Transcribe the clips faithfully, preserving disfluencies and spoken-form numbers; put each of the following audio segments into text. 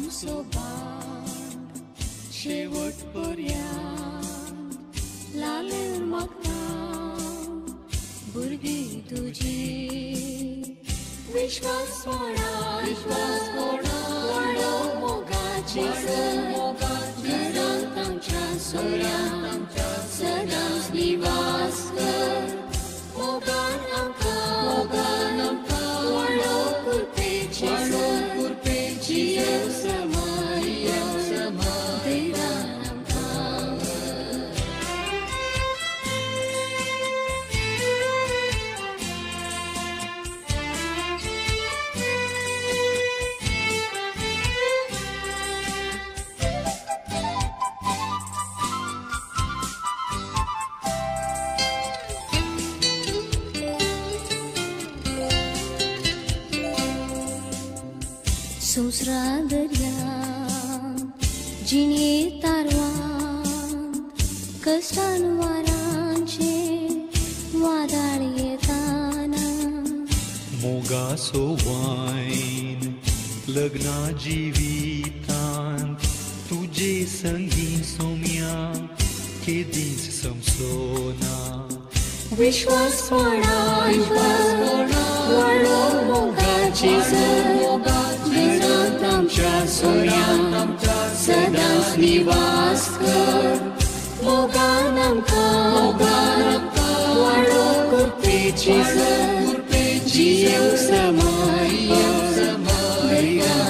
सोबत शेवटपर्यंत लालेर म्हाका भुरगीं तुजी विश्वास व्हडा विश्वास व्हडा व्हडो मोगाची घरांत आमच्या सोऱ्यांत सदांच निवास कर मोगान आमकां मोगान आमकां व्हडो कुर्पेची कुर्पेची समय समय देवान आमकां सोसरा दर्यान जिणे तारवान कश्टान वारांचे वादळ येताना मोगासो वायन लग्ना जिवितांत तुझे संगी सोम्या केदींच समसोना विश्वास व्हडा विश्वास व्हडा व्हडो मोगाची घरांत आमच्या सोऱ्यांत सदांच निवास कर मोगान आमकां मोगान आमकां व्हडो कुर्पेची कुर्पेची समय समय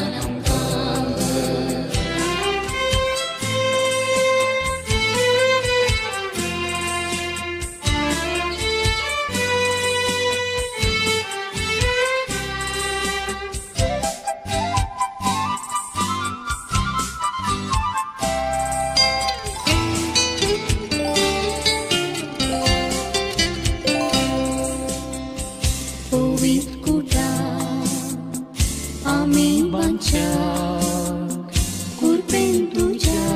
कुर्पेन तुझ्या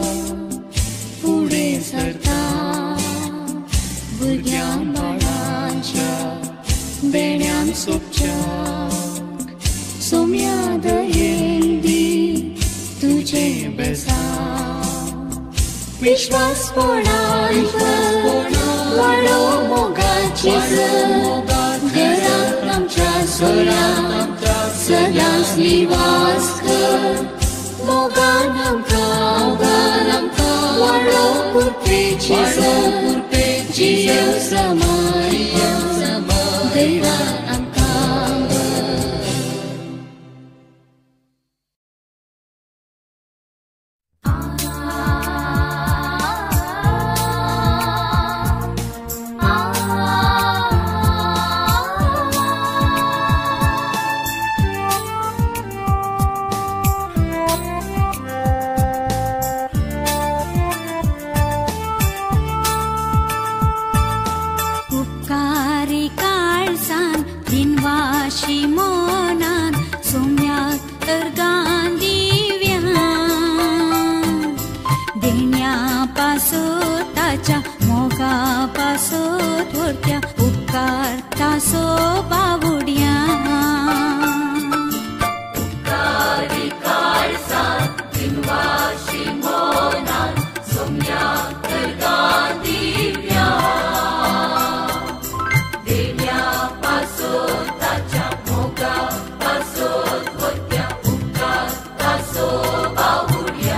फुडें सरता भुरग्यां बाळांच्या देण्यान सोबच्याक सोम्या दयेन दी तुजें बेसांव विश्वास व्हडा विश्वास व्हडा व्हडो मोगाची घरांत आमच्या सोऱ्यांत सदांच निवास कर मोगान आमकां मोगान आमकां व्हडो कुर्पेची कुर्पेची समय समय देवान आमकां मोनान सोम्याक अर्गान दिव्या देण्या पासत ताच्या मोगा पासत व्हरत्या उपकार तासो बावुड्या उपकारी काळजान दिनवाशी मोनान सोम्याक अर्गान दिव्या देण्या पासत ताच्या मोगा पासत व्हरत्या उपकार तासो बावुड्या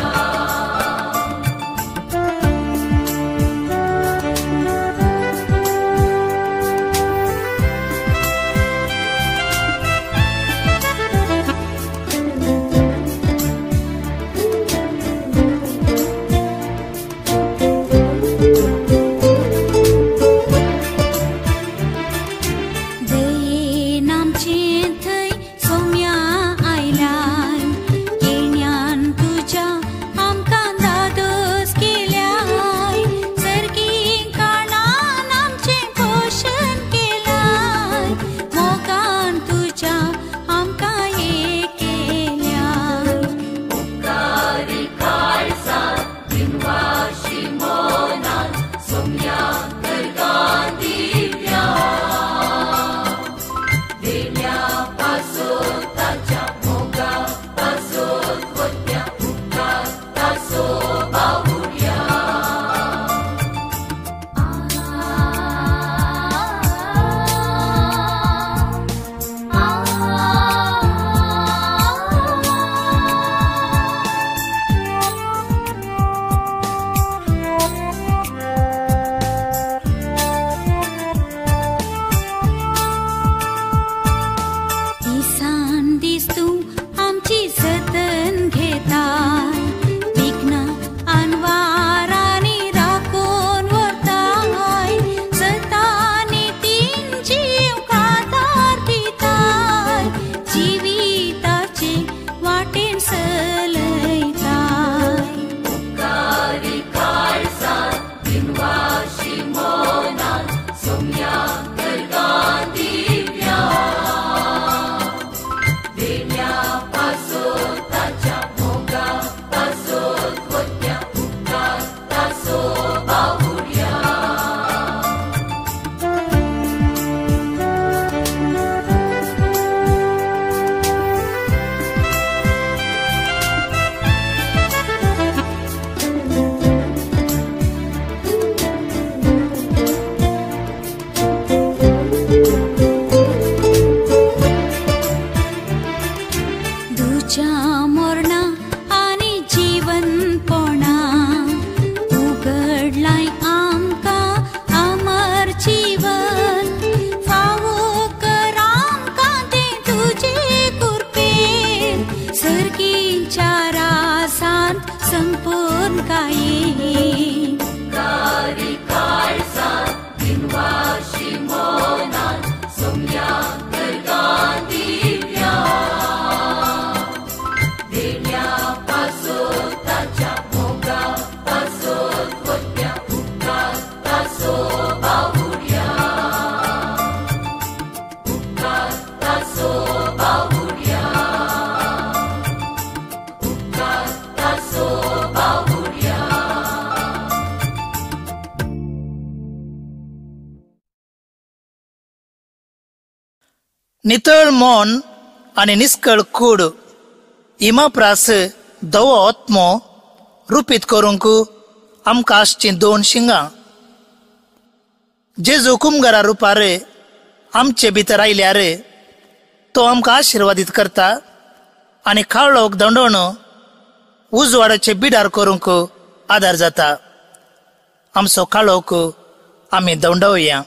देण्या पासत ताच्या मोगा पासत नितळ मन आनी निस्कळ कूड इमा प्रास दवो आत्मो रुपीत करूंक आमकां आसची दोन शिंगां. जे जोखुमगारा रुपार आमचे भितर आयल्यार तो आमकां आशिर्वादीत करता आनी खावळोक दंडोवन उजवाडाचे बिडार करूंक आदार जाता. आमचो काळोख आमी दंडोवया.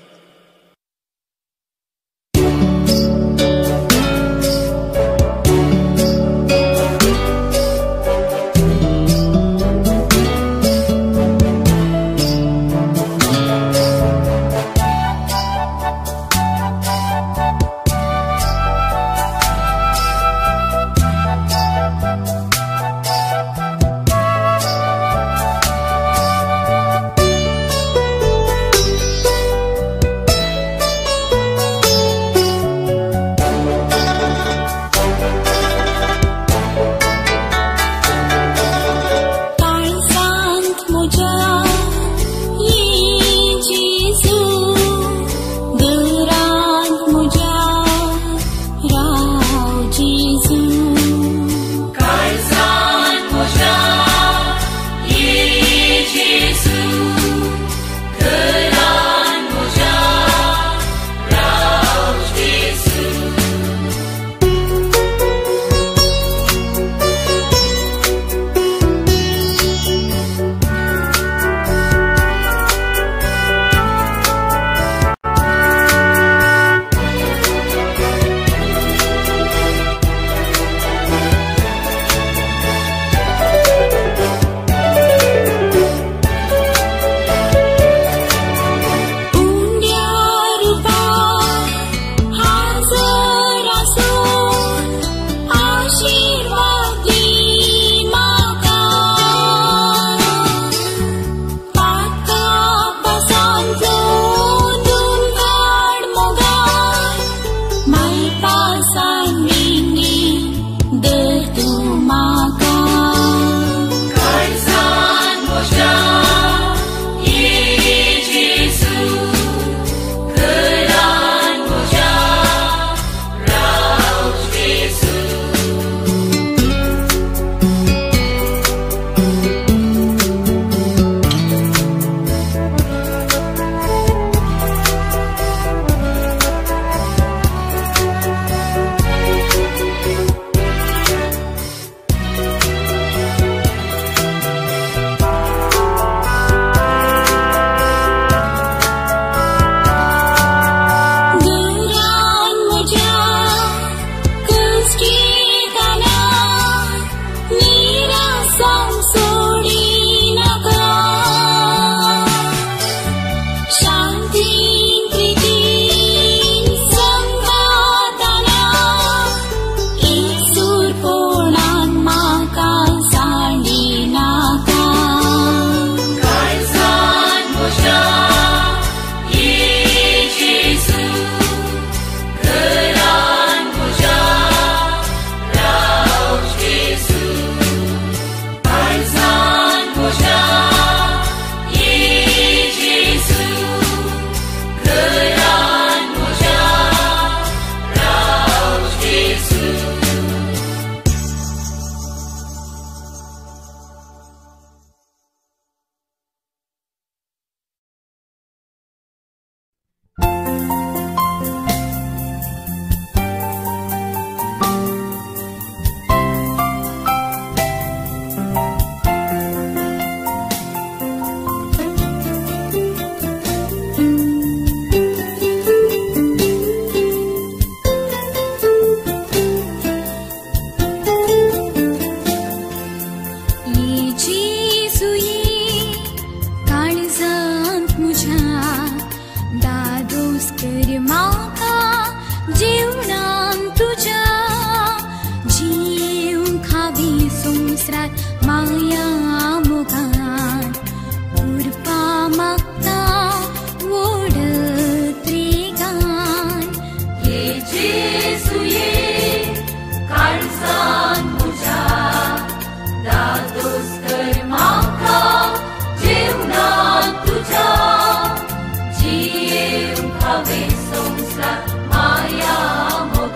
Ave Somsra Maya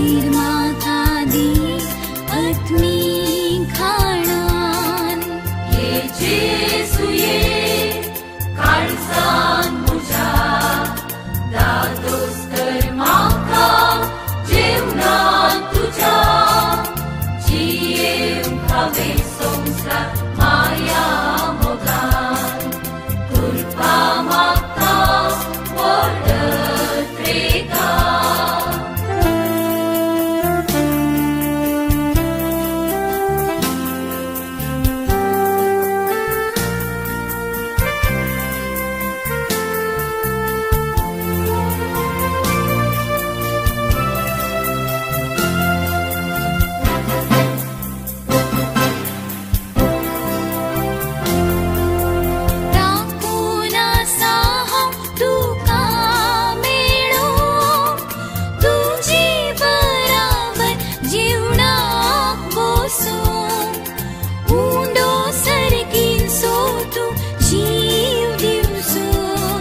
निर्माता दी आत्मी खाणान ये जेसू ये काळजान म्हज्या दादोस कर म्हाका जेवणांत तुज्या जियेवंक हांवें संवसार माया मोगान करपा मागता व्हड त्रेगां. राखून आसा हांव तुका मेळो तुजी बराबर जिवणाक बसूं उंडो सरकीन सो तूं जीव दिवचो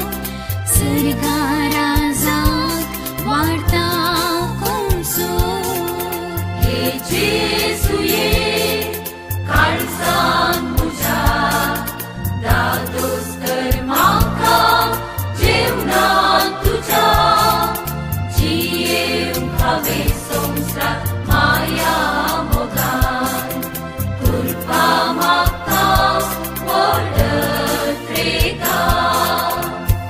सर्गा राजाक वार्ता कोणसो ये जेसू ये काळजान म्हज्या दादोस कर म्हाका जेवणांत तुज्या जियेवंक हांवें संवसार माया मोगान करपा मागता व्हड त्रेगां.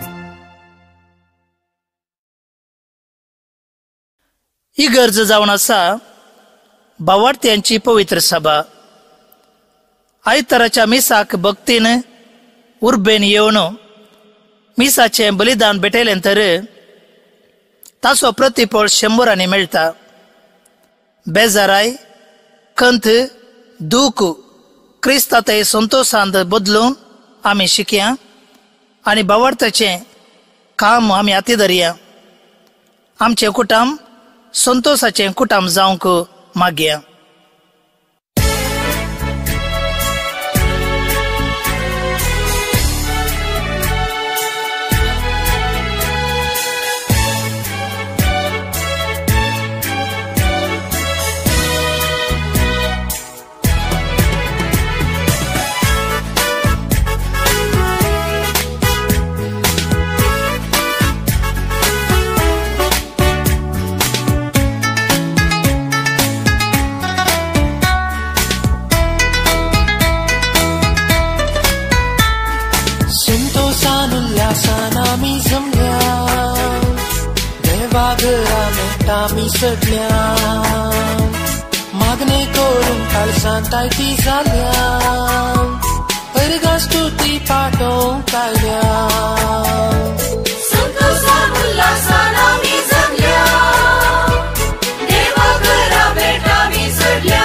ही गरज जावन आसा भावार्थ्यांची पवित्र सभा. आयताराच्या मिसाक भक्तीन उर्बेन येवन मिसाचें बलिदान भेटयलें तर ताचो प्रतिफळ शंबरांनी मेळटा. बेजाराय खंत दूख क्रिस्तांतय संतोशांत बदलून आमी शिकया आनी भावार्थाचें काम आमी हाती धरया. आमचें कुटुंब संतोशाचें कुटुंब जावंक मागया. आमी सगळ्या मागणे करून काळजांताय ती जाल्या अर्गा स्तुती पाठोवंक आयल्या. संतोषान उल्हासान आमी जगल्या देवा घरा भेट आमी सडल्या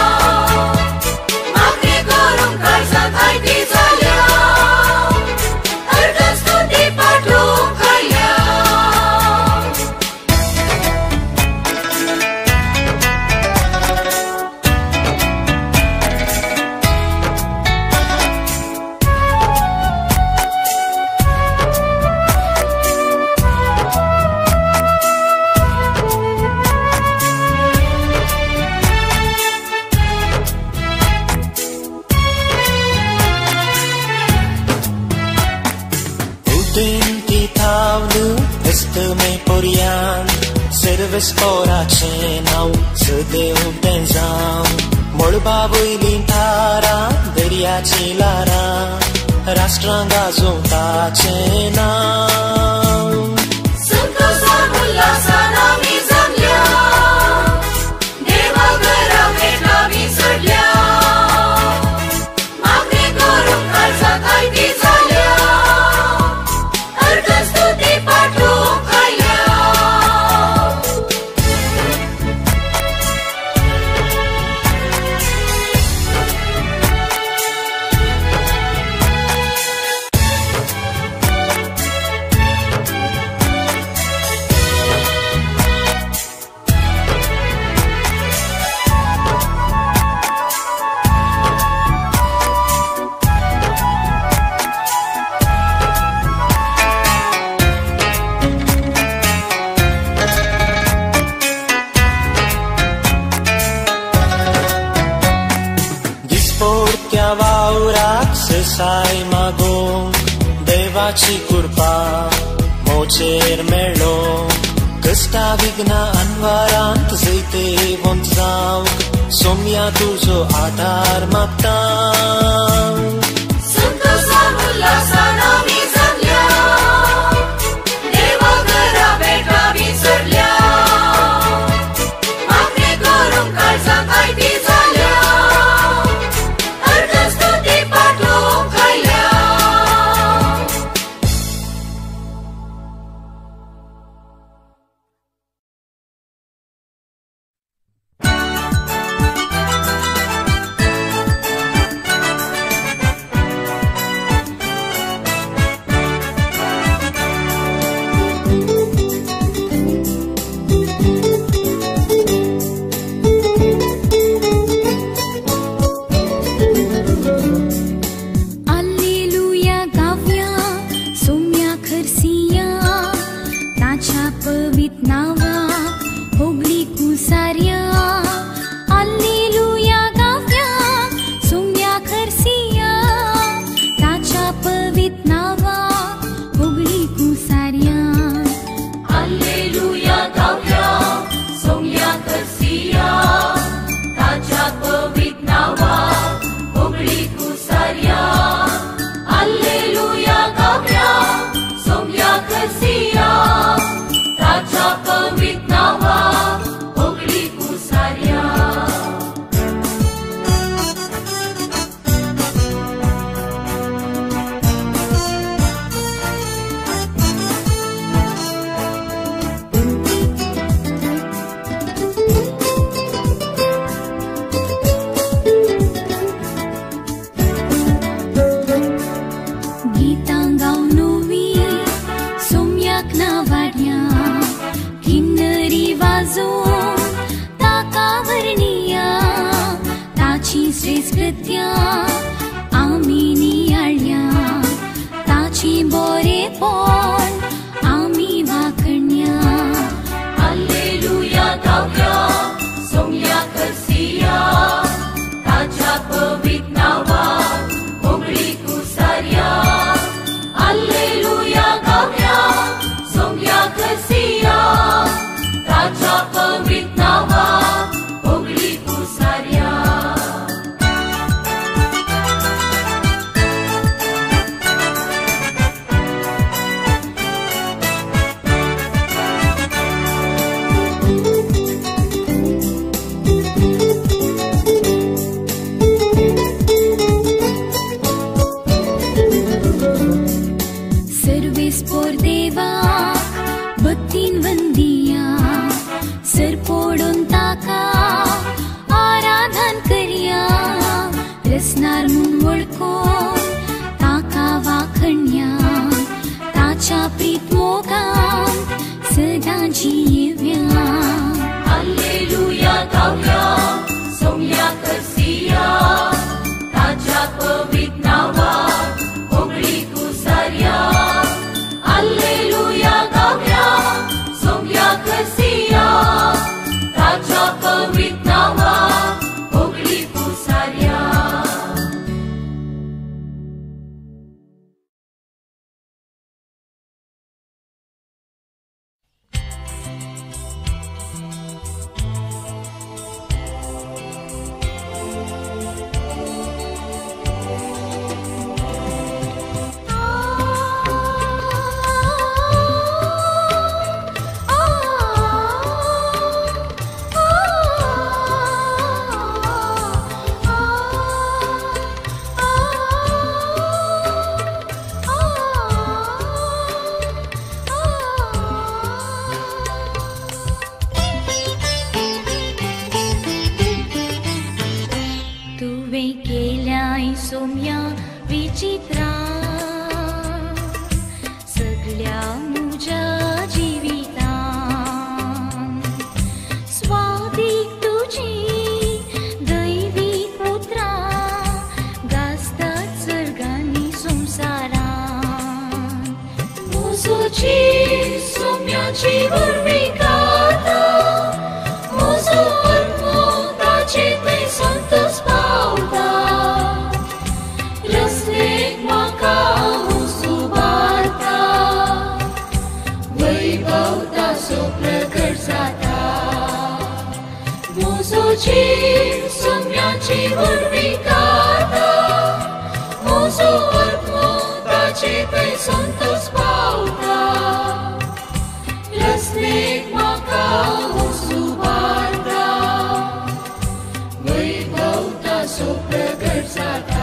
मागणे करून काळजांत आयती जाल्या अर्गा स्तुती पाठोवंक आयल्या. Estame porian serves orace nau sădeu tenzam molba boilin tara deriaci lara rastranga zontace nau. संतोषान उल्हासान आमी जगल्या देवा घरा भेट आमी सडल्या मागणे करून काळजांत आयती जाल्या अर्गा स्तुती पाठोवंक आयल्या. साय मागोंक देवाची कृपा मोचेर मेळ्ळो कष्टा विघ्ना अनवारांत जैते वंत जावंक सोम्या तुजो आधार मागता संतोषान उल्हासान आमी जगल्या देवा घरा बेटा विसरल्या मागणी करूंक काळजां कायटी जाल्या अर्धस्तुती पाठोवंक आयल्या Rosne मोजोची सोम्याची उर्वी गाता मोजो आत्मो ताचे थंय संतोष पावता लसणेक म्हाका सुवार्ता वैभव ताचो प्रगट जाता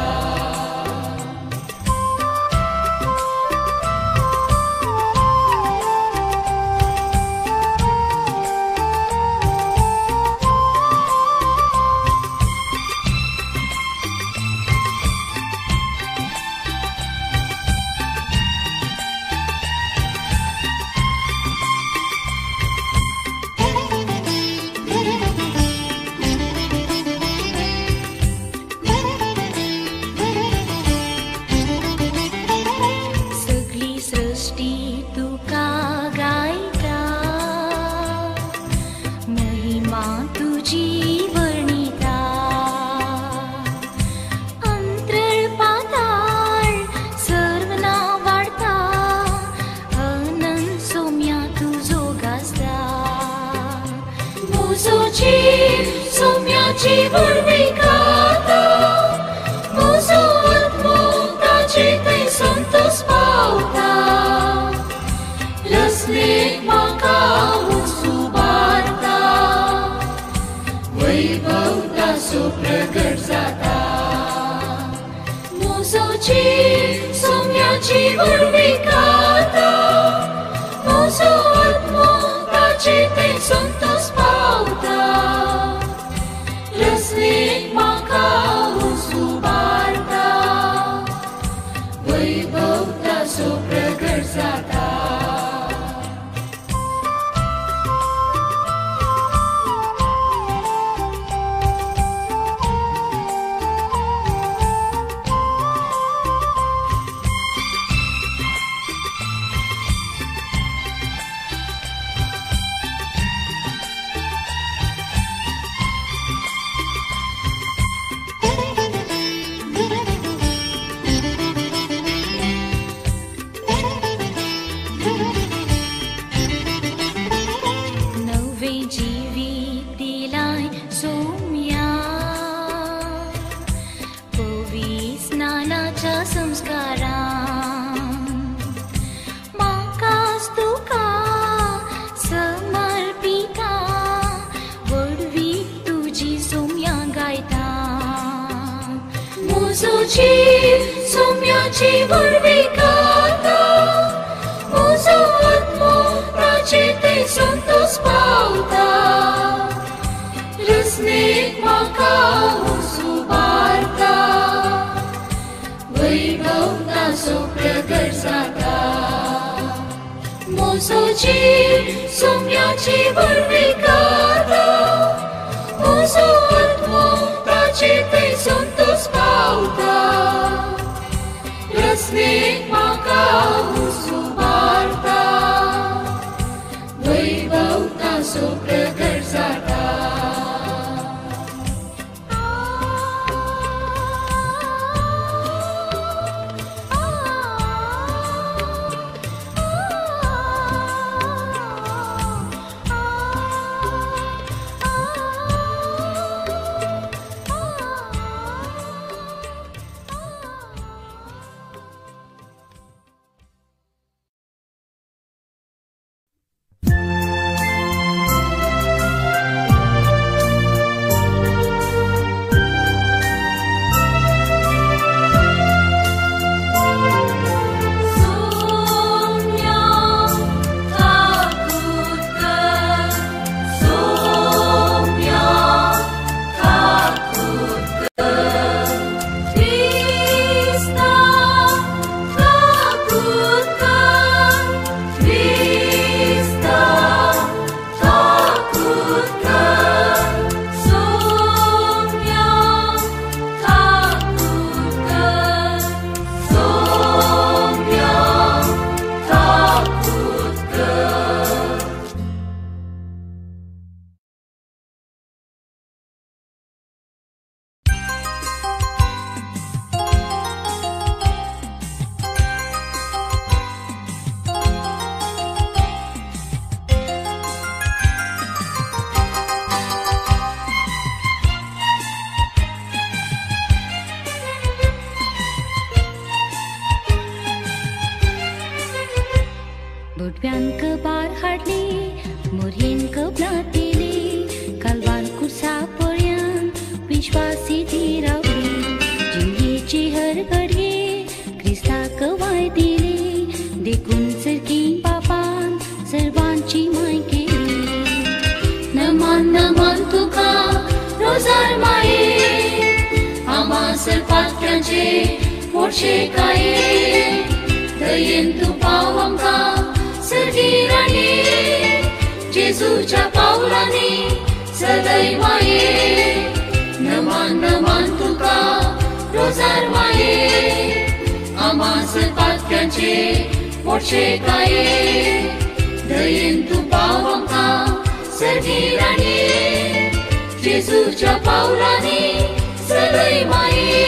विश्वासी रावले जिंदगीचे हर घडये क्रिस्ताक वाय दिले देखून सरकी पापान सर्वांची माय केली नमन नमन तुका रोजार माये आमासर पात्यांचे पोटशे काये दयेन तू पाव आमकां सरगी राणी जेजूच्या पावलांनी सदैव माये नमन नमन तुका रोजार माये आमासर पात्यांचे पोटशे काये दयेन तू पाव आमकां सरगी राणी जेजूच्या पावलांनी सदैव माये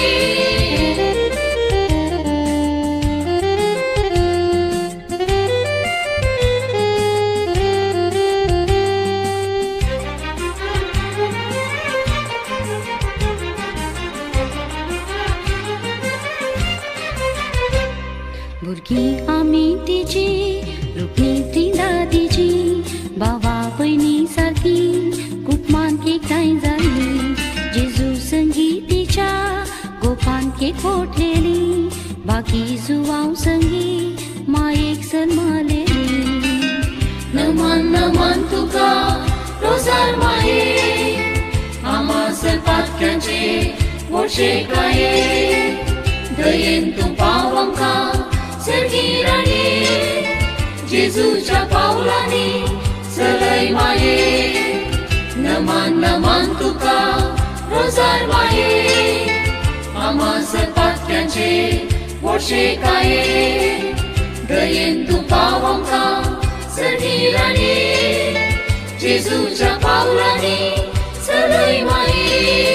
भुरगी आमी तिची रुपी ती दादीची बाबा बहिणी सारखी खूप मानकेकाय जाली जेजू संगीतीच्या गोपांके कोठलेली बाकी जुवांव संगी मायेक सन्मालेली नमन नमन तुका रोजार माये आमासर पात्यांचे पोटशे काये दयेन तू पाव आमकां सरगी राणी जेजूच्या पावलांनी सदैव माये नमन नमन तुका रोजार माये आमासर पात्यांचे पोटशे काये दयेन तू पाव आमकां सरगी राणी जेजूच्या पावलांनी सदैव माये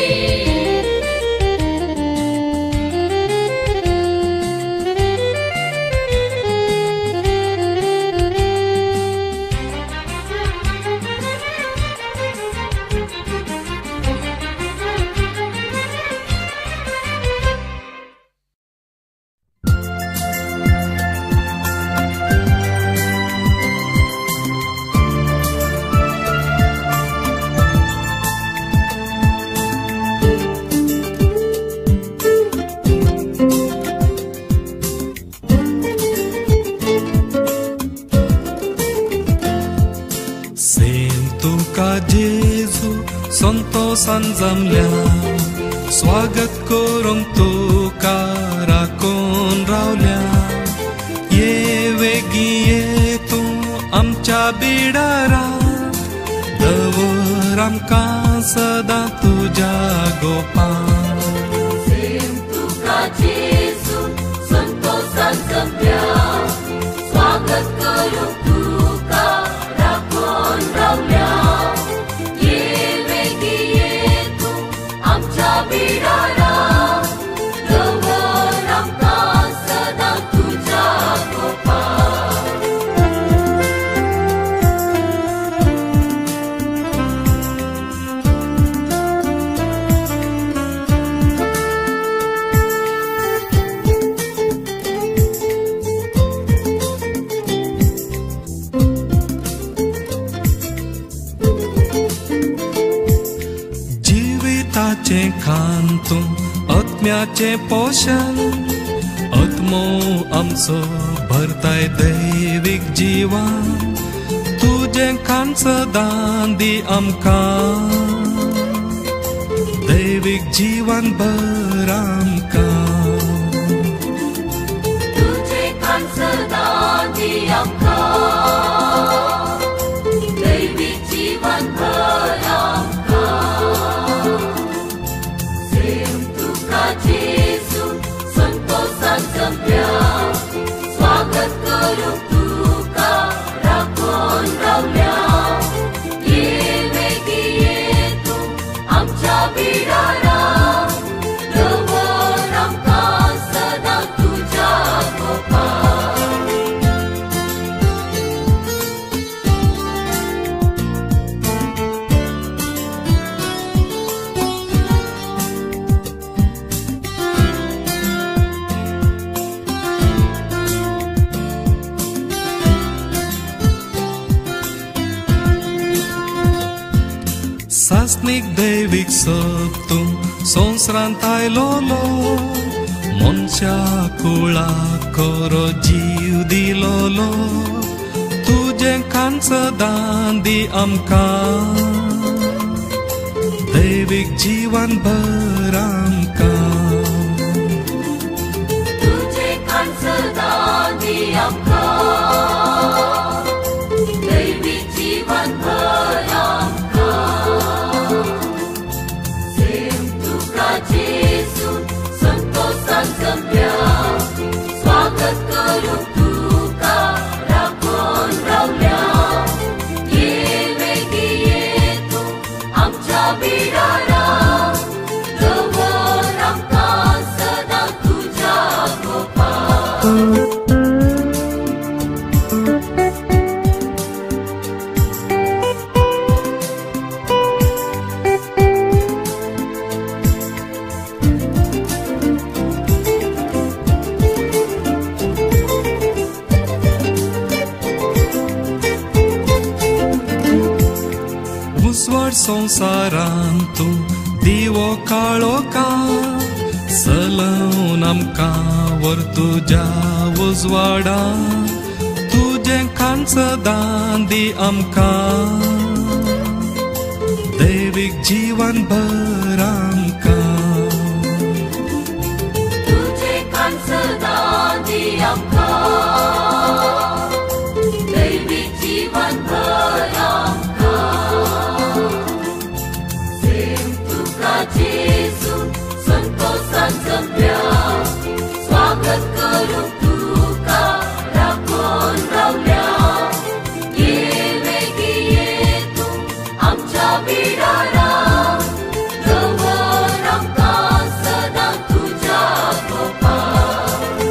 संतोषान जमल्या स्वागत करूंक तुका राखून रावल्या ये वेगी ये तूं आमच्या बिडारा दवर आमकां सदां तुज्या गोपान तुका जेजू संतोषान जमल्या स्वागत करूंक तुका राखून रावल्या खांतू आत्म्याचे पोषण आत्मो आमचो भरताय दैवीक जिवान तुझे खान सदां दी आमकां दैवीक जीवन भर आमकां तुझे खान सदां दी आमकां दैवीक जीवन भर आमकां जेजू संतोषान जमल्या स्वागत करूंक तुका राखून रावल्या ये वेगी ये तूं आमच्या बिडारा दवर आमकां सदां तुज्या गोपान सासनीक दैवीक सोब तूं संवसारांत आयलोलो मनशा कुळाक खरो जीव दिलोलो तुजें खान सदां दी आमकां दैवीक जीवन भर आमकां तुजें खान सदां दी आमकां दैवीक जीवन भर आमकां सेम तुका जेजू संतोषान जमल्या स्वागत करूंक तुका राखून रावल्या ये वेगी ये तूं आमच्या बिडारा दवर आमकां सदां तुज्या कोपार मुसवार संवसारांत तूं दिवो काळोखा सलवून आमकां व्हर तुज्या उजवाडा तुजें खान सदां दी आमकां दैवीक जीवन भर आमकां तुजें खान सदां दी आमकां दैवीक जीवन भर आमकां सेम तुका जेजू संतोषान जमल्या स्वागत करूंक तुका राखून रावल्या ये वेगी ये तूं आमच्या बिडारा दवर आमकां सदां तुज्या कोपार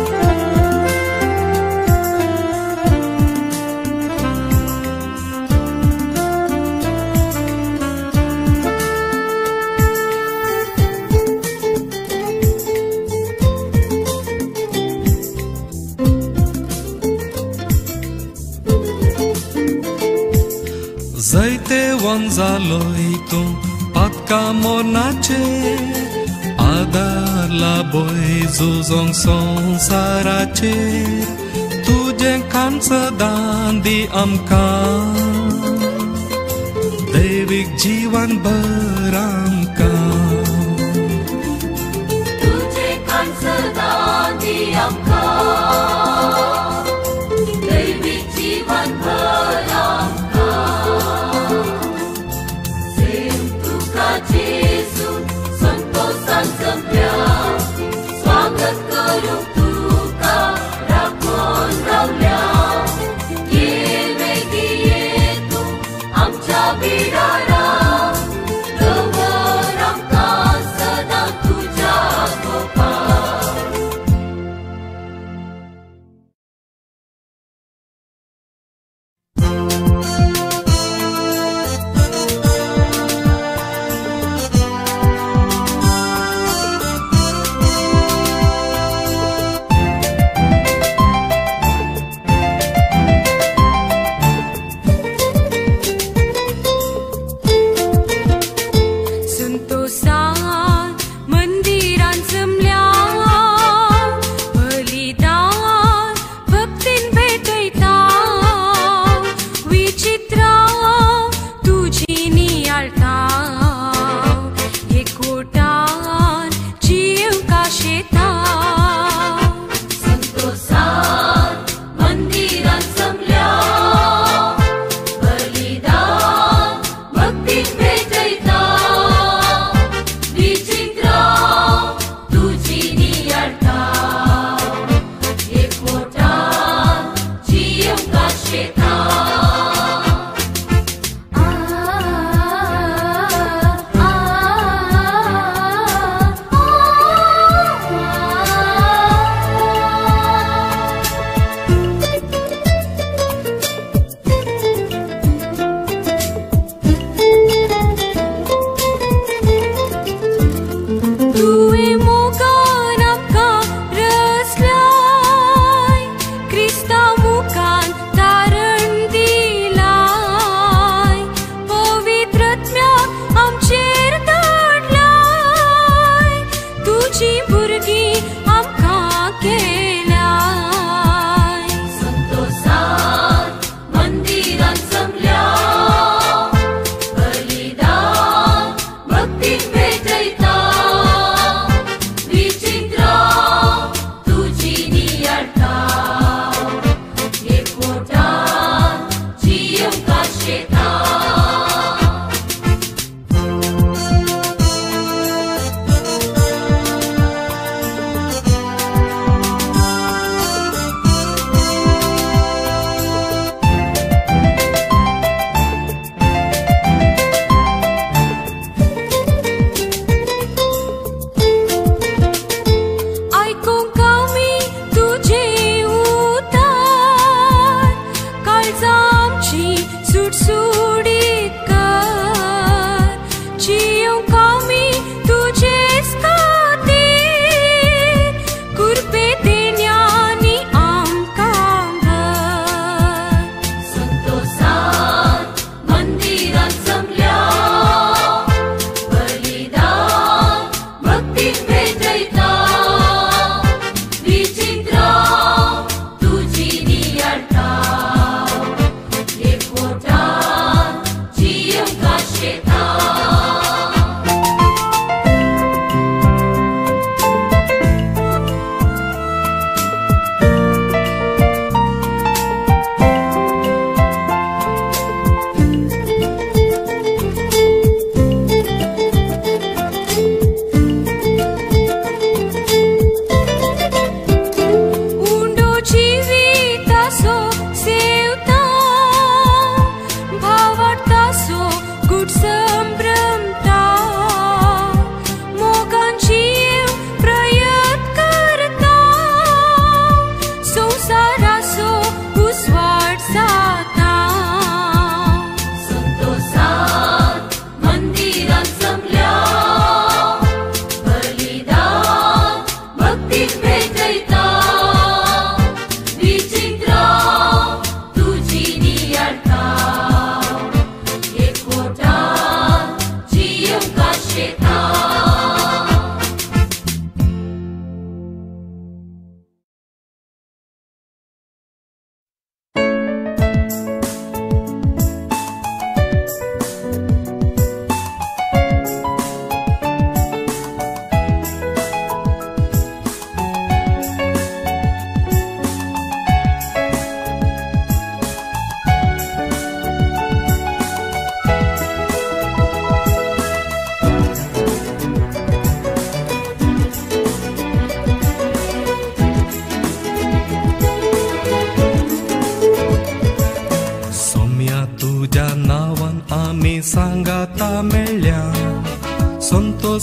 जायते वंजालोय तूं पातकां मोरनाचे आदार लाबोय झुजोंक संवसाराचे तुजें खान सदां दी आमकां दैवीक जीवन भर आमकां तुजें खान सदां दी आमकां दैवीक जीवन भर आमकां सेम तुका जेजू संतोषान जमल्या स्वागत करूंक तुका राखून रावल्या ये वेगी ये तूं आमच्या बिडारा दवर आमकां सदां तुज्या कोपार संतोषान मंदिरान जमल्या बलिदान भक्तीन भेटयता विचित्र तुजी नियाळटा एकवटान जीव काशेता संतोषान मंदिरान जमल्या बलिदान भक्तीन भेटयता विचित्र तुजी नियाळटा एकवटान जीव काशेता आ आ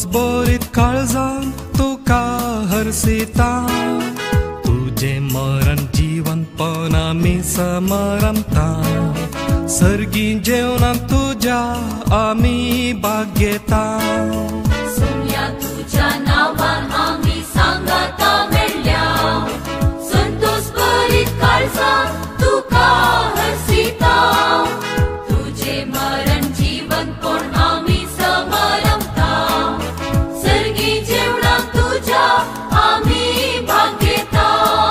बरीत काळजान तुका हरसिता तुझे मरण जीवनपण आमी समरमता सर्गी जेवणान तुझ्या आमी भाग घेता सोम्या तुझ्या नावान आमी सांगाता मेळ्ळ्या संतोष बरीत काळजान तुका हरसिता तुझे मरण जीवनपण आमी समरमता सर्गी जेवणाक तुझ्या आमी भाग घेता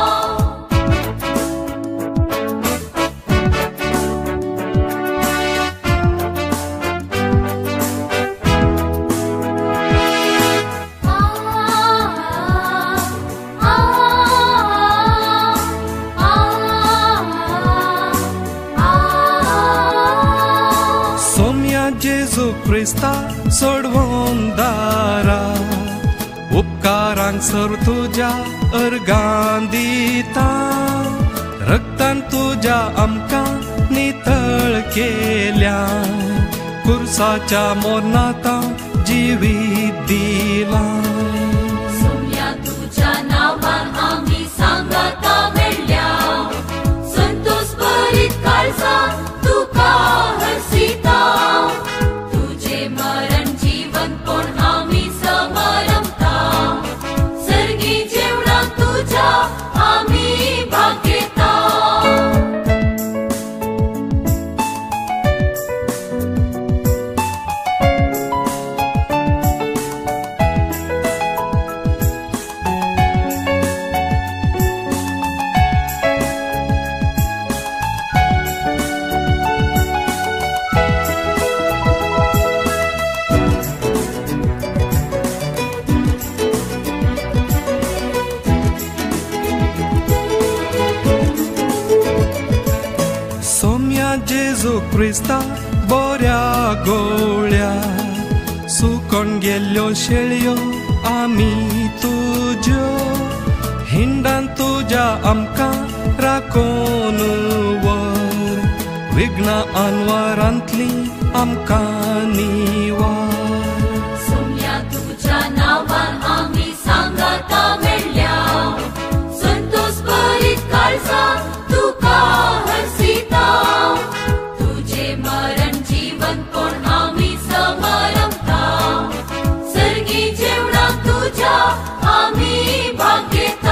जेजू क्रिस्ता सोडवून दारा उपकारांक सर तुझ्या अर्गान दिता रक्तान तुझ्या आमकां नितळ केल्या कुर्साच्या मोरनाता जिवीत दिला सोम्या तुझ्या नावान आमी सांगाता मेळ्ळ्या संतोष बरीत काळजान तुका हरसिता तुझे मरण जीवनपण आमी समरमता सर्गी जेवणाक तुझ्या आमी भाग घेता जेजू क्रिस्ता बऱ्या गोळ्या सुकोन गेल्ल्यो शेळयो आमी तुज्यो हिंडान तुज्या आमकां राखून वर विघ्ना अनवरांतली आमकां निवार सोम्या तुझ्या नावान आमी सांगाता मेळ्ळ्या संतोष बरीत काळजान तुका हरसिता तुझे मरण जीवनपण आमी समरमता सर्गी जेवणाक तुझ्या आमी भाग घेता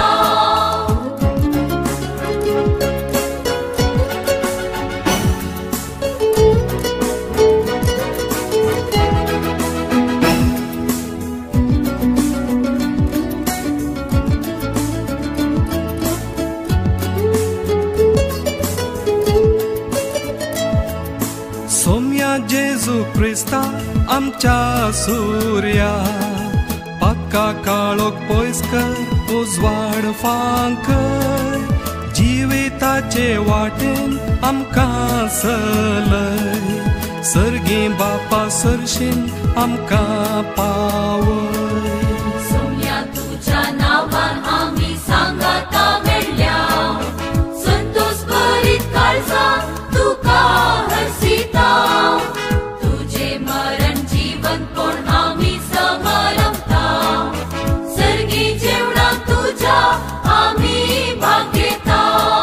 सोम्या जेजू क्रिस्ता आमच्या सूर्या पातका काळोख पयस कर उजवाड फांकर जिविताचे वाटेन आमकां चलय सर्गी बापा सरशीन आमकां पावय सोम्या तुझ्या नावान आमी सांगाता मेळ्ळ्या संतोष बरीत काळजान तुका हरसिता तुझे मरण जीवनपण आमी समरमता सर्गी जेवणाक तुझ्या आमी भाग घेता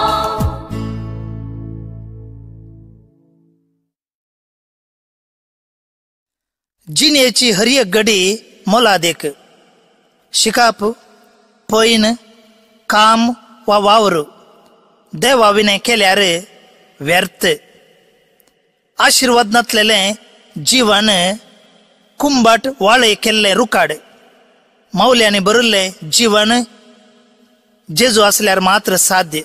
जिनेची हर एक घडी मोलादेक शिकाप पैन काम वा वावर देवाविने केल्यार व्यर्थ आशीर्वाद नसलेलें जीवन कुंबाट वाळे केल्ले रुकाड मौल्याने बरयल्ले जीवन जेजू असल्यार मात्र साध्य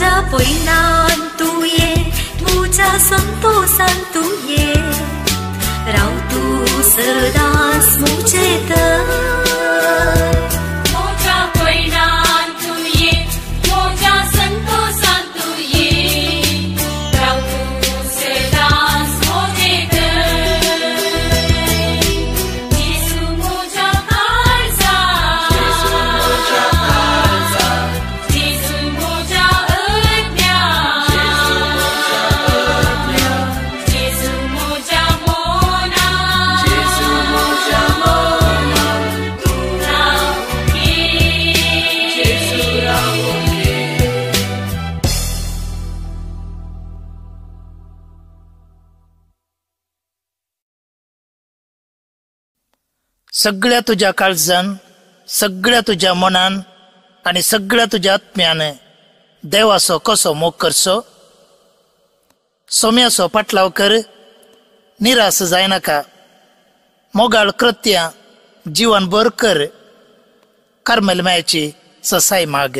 तुझ्या पैनान तू ये, तुझ्या संतोषान तू ये, राव तू सदांच मुजेत. मोजा पैनान तू ये, मोजा संतोषान तू ये, राव तू सदांच मुजेत. येशू मोजा काळजा, येशू मोजा आज्ञा, येशू मोजा मोना, तू राव घे. सगळ्या तुझ्या काळजान, सगळ्या तुझ्या मनान आणि सगळ्या तुझ्या आत्म्यान देवाचो कसो मोग करचो. सोम्याचो पाटलाव कर, निराश जायनाका. मोगाळ कृत्या जीवनभर कर, कार्मेल मायेची ससाय माग.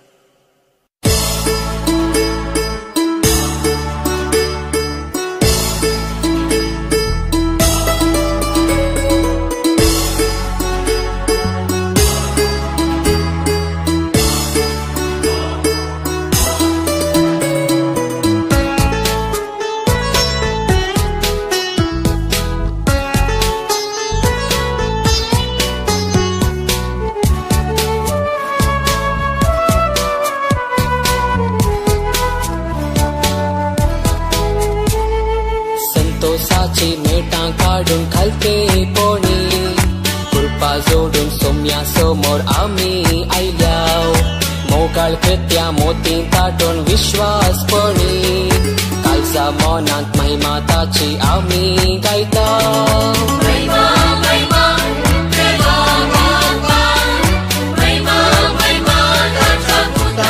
संतोषाची मेटां काढून घालते कोणी, कृपा जोडून सोम्या समोर आम्ही आयल्याव. मोगाळ कृत्या मोती ताटून विश्वासपणी, काळजा मनांत महिमा ताची आम्ही गायता. महिमा महिमा देवा बापा, महिमा महिमा ताच्या पुता.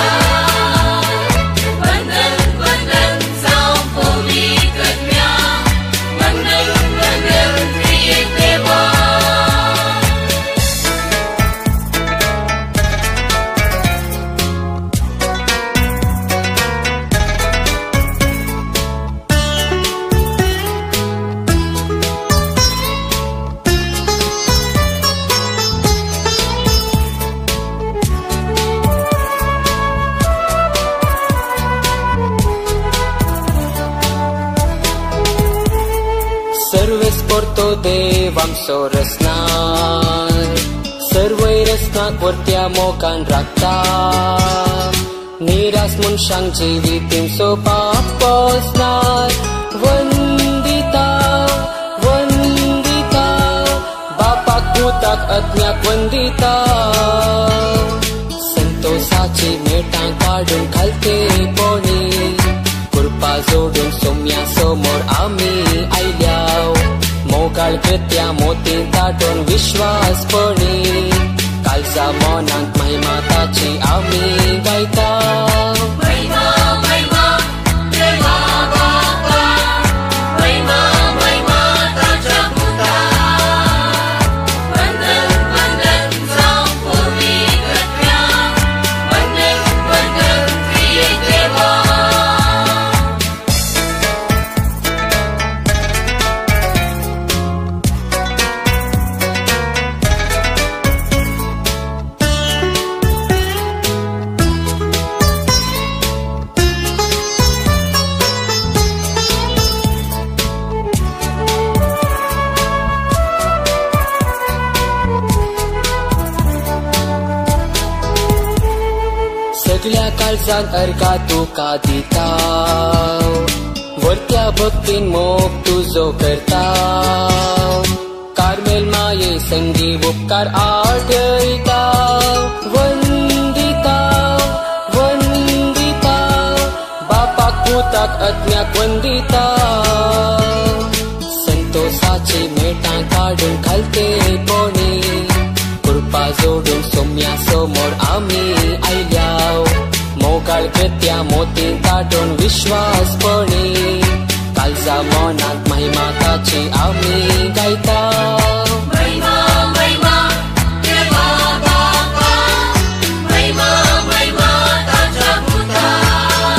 वंदन वंदन जावं पवित्र ज्ञा, वंदन वंदन प्रिय देवा. सर्वेस porto devam sorasnar, सर्वैरस्नाक वर्त्या मोगान राखता. निरास मनशांक जिवितीन सोपाक पोसनार. वंदिता वंदिता, बापाक पुताक आत्म्याक वंदिता. संतोषाची मेटां काढून घालते कोणी, कृपा जोडून सोम्या समोर आम्ही आयल्याव. मोगाळ कृत्या मोती ताटून विश्वासपणी, काळजा मनांत महिमा ताची आम्ही गायता. महिमा महिमा देवा बापा, महिमा महिमा ताच्या पुता. वंदन वंदन जावं पवित्र ज्ञा, वंदन वंदन प्रिय देवा. सगळ्या काळजान अर्गा तुका दिता. वर्त्या भक्तीन मोग तुजो करता. कार्मेल माये संगी उपकार आठयता. वंदिता वंदिता, बापाक पुताक आत्म्याक वंदिता. संतोषाची मेटां काढून घालते कोणी, कृपा जोडून सोम्या समोर आम्ही आयल्याव. मोगाळ कृत्या मोती ताटून विश्वासपणी, काळजा मनांत महिमा ताची आम्ही गायता. महिमा महिमा देवा बापा, महिमा महिमा ताच्या पुता.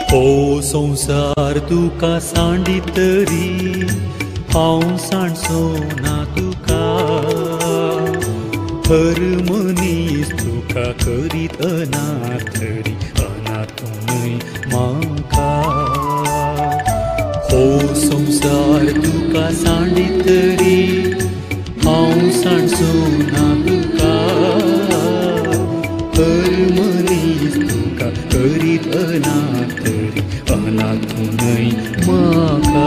हो संसार तुका सांडी तरी हांव सांडचो ना तुका हर मनीस तुका करीत अनाथरी अनाथूय म्हाका हो संसार तुका सांडी तरी हांव सांडचो ना तुका हर मनीस तुका करीत अनाथरी अनाथूय म्हाका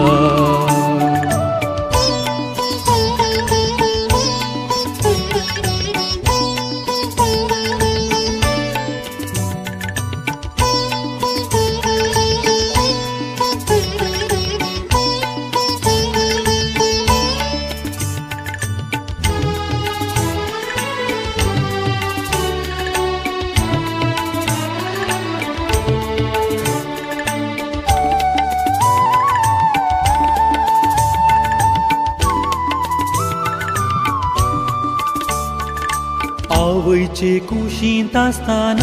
आवयचे कुशींत आसतना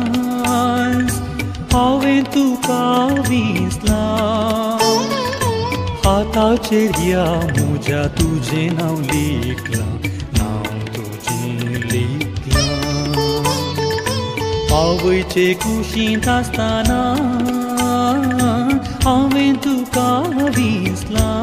हांवें तुका विसलां हाताचेर ह्या म्हज्या तुजें नांव लिखलां नांव तुजें लिखलां आवयचे कुशींत आसतना हांवें तुका विसलां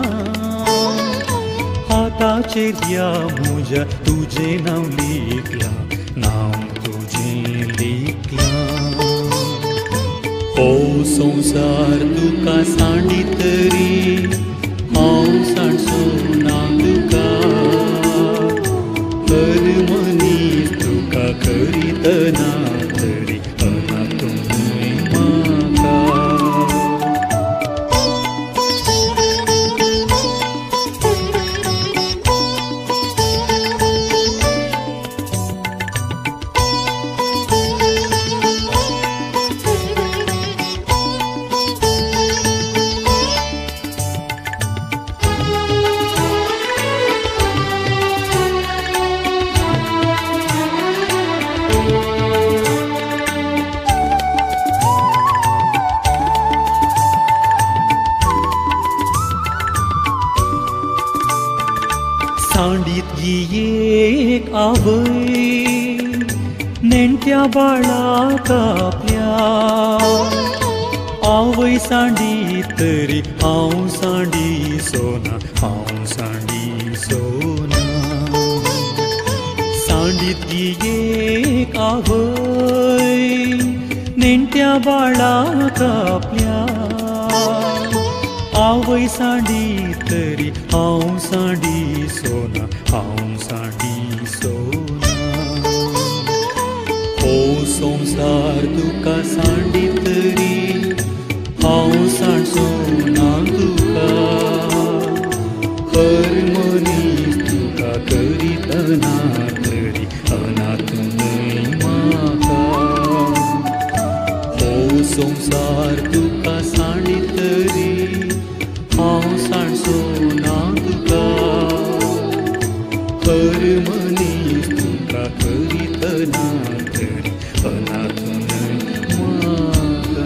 हाताचेर ह्या म्हज्या तुजें नांव लिखलां नांव तुजें लिखलां हो संसार तुका सांडी तरी हांव सांडचो ना तुका हर मनीस तुका करीत अनाथरी अनाथूय म्हाका सांडीत गियेक आवय नेणट्या बाळाक आपल्या आवय सांडी तरी हांव सांडी सोना हांव सांडी सोना सांडीत गियेक आवय नेणट्या बाळाक आपल्या आवय सांडी तरी हांव सांडी सोना हांव सांडी सोना हो संसार तुका सांडी तरी हांव सांडचो ना तुका हर मनीस तुका करीत अनाथरी अनाथूय म्हाका हो संसार तुका सांडी तरी हांव सांडचो ना तुका हर मनीस तुका करीत अनाथरी अनाथूय म्हाका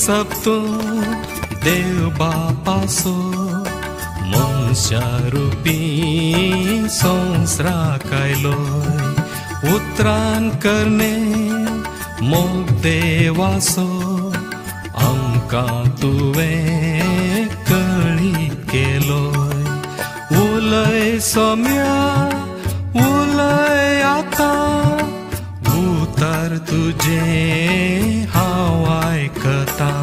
सप्तो देव बापासो मनशा रूपी संसरा कायलोय उतरान करणे मोग देवासो आमकां तुवें कळी केलोय उलय सोम्या उलय आतां उतर तुजें हांव आयकतां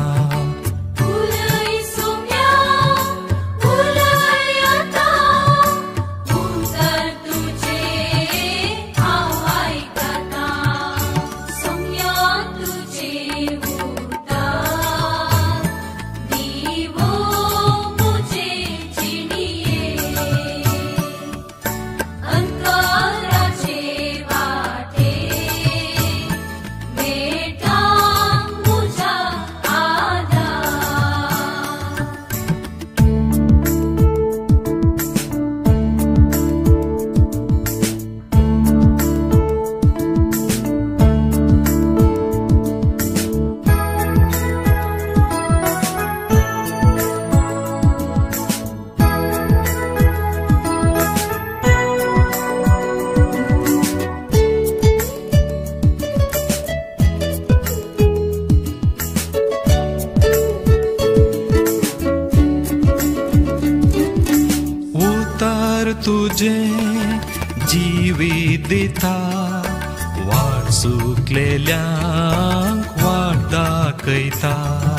जिवीत दिता वाट सुकलेल्यांक वाट दाखयता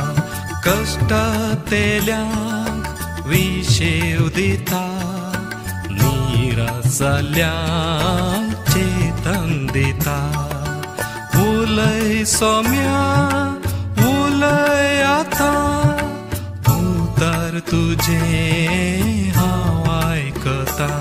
कश्टांतेल्यांक विशेव दिता निराश जाल्ल्यांक चेतन दिता उलय सोम्या उलय आतां उतर तुजें हांव आयकतां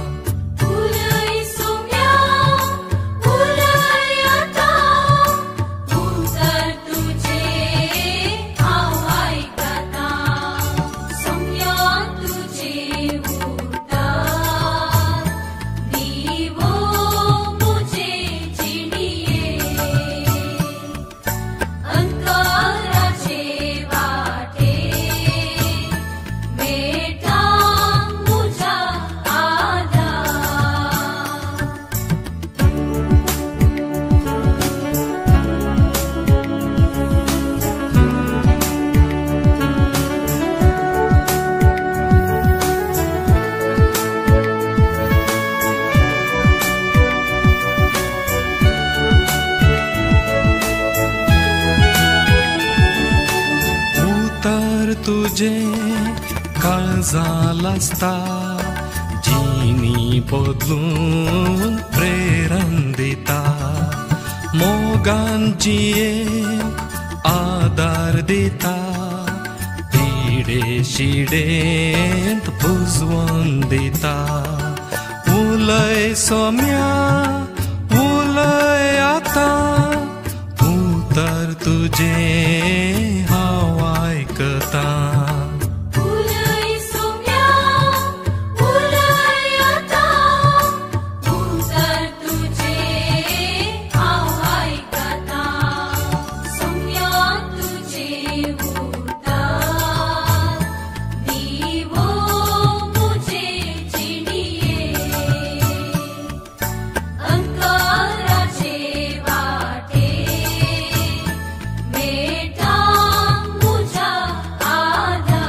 तुजें काळजां लासता जिणी बदलून प्रेरण दिता मोगान जियेंक आदार दिता पिडे शिडेंत बुजवून दिता उलय सोम्या उलय आतां उतर तुजें हांव आयकतां Ada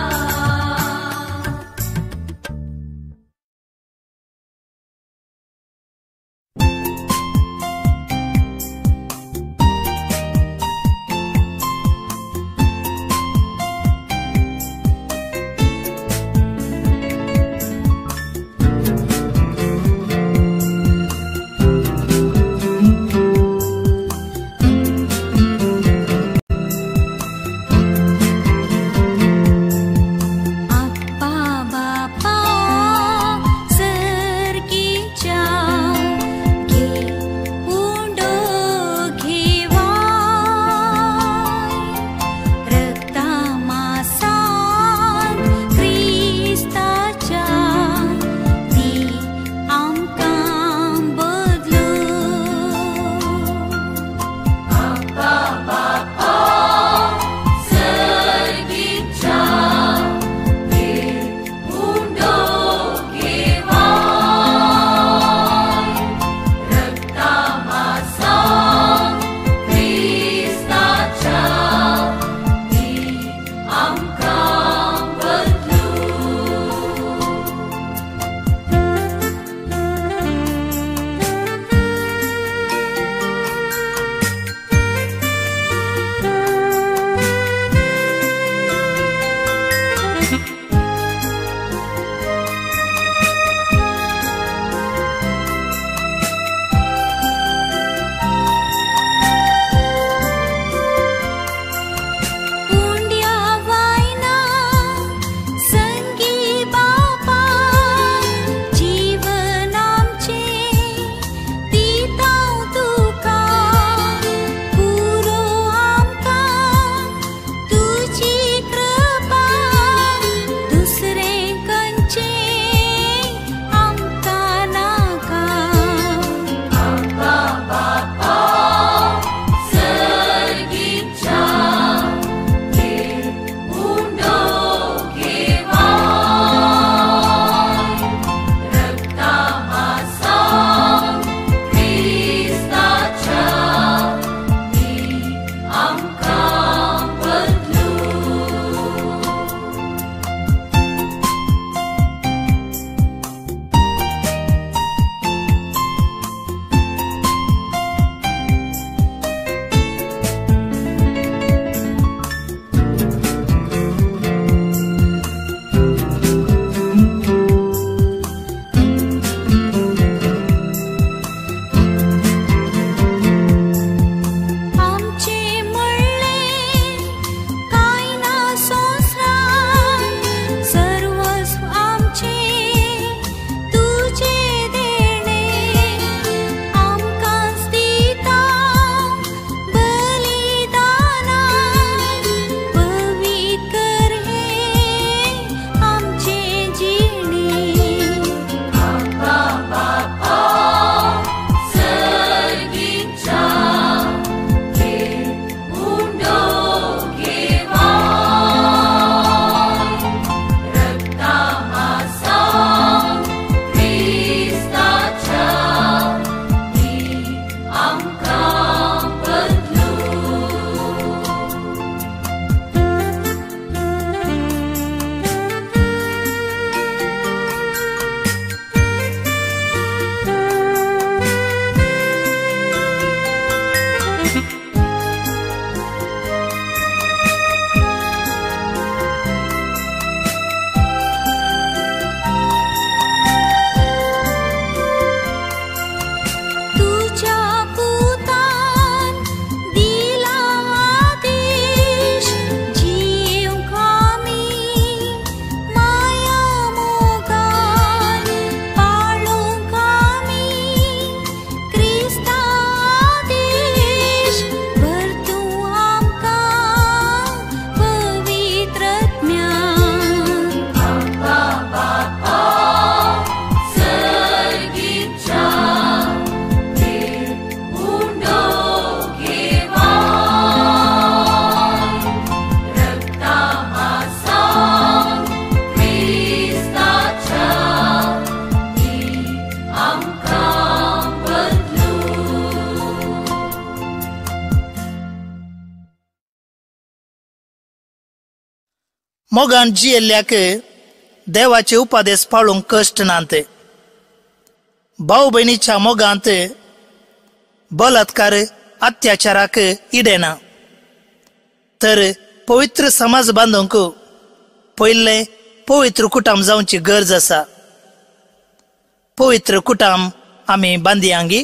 मोगान जियेल्ल्याक देवाचे उपादेश पाळूंक कश्ट नांत. भाऊ बहिणीच्या मोगांत बलात्कार अत्याचाराक इडेना. तर पवित्र समाज बांदूंक पयले पवित्र कुटुंब जावची गरज आसा. पवित्र कुटुंब आमी बांदयांगी.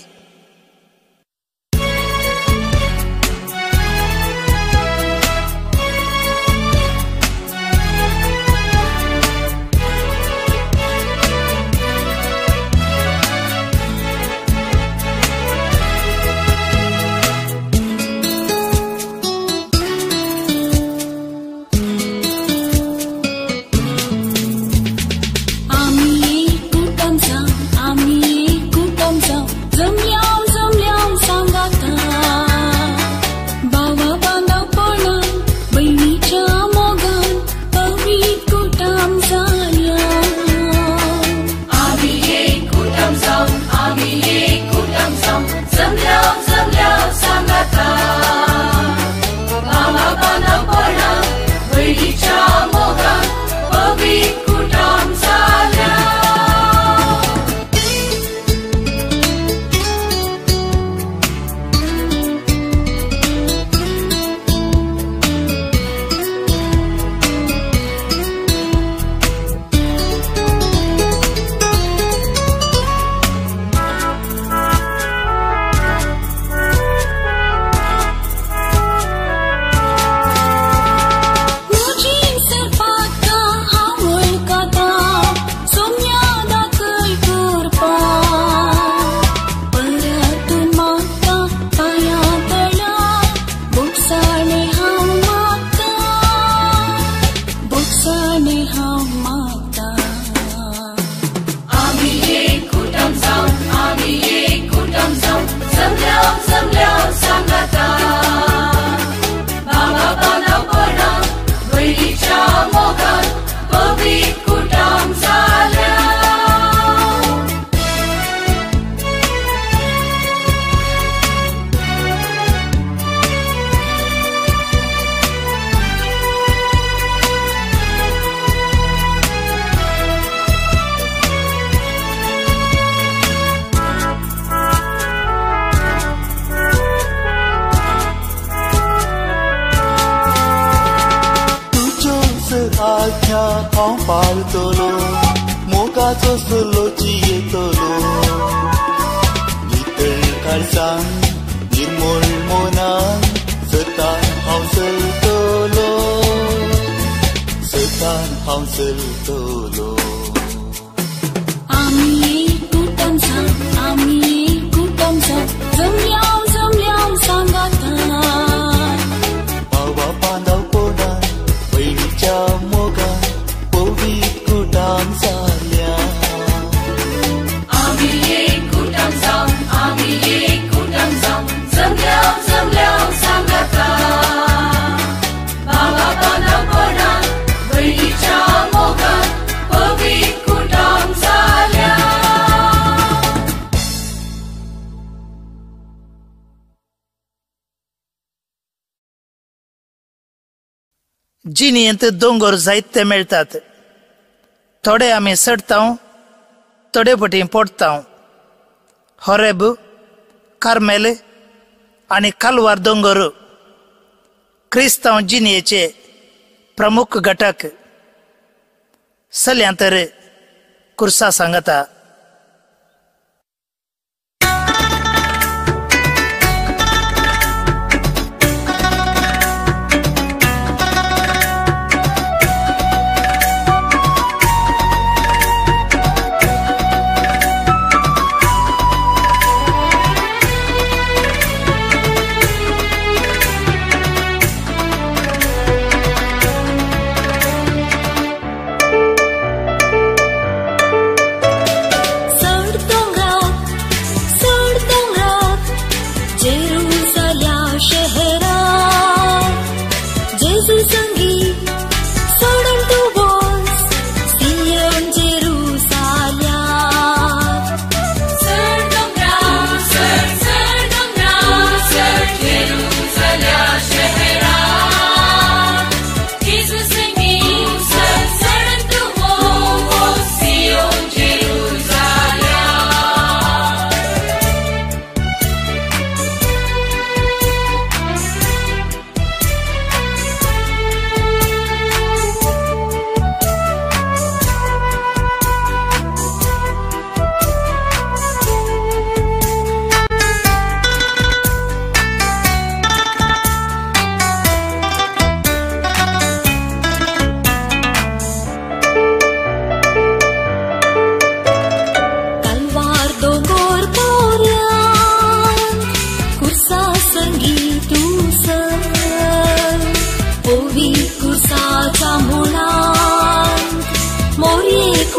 जिनियंत दोंगर जायते मेळटात. थोडे आमी चडता, थोडे फाटी पडटा. होरेब, कार्मेल आनी कालवार दोंगर क्रिस्तांव जिनियेचे प्रमुख घटक. सल्यांतर कुर्सा सांगता.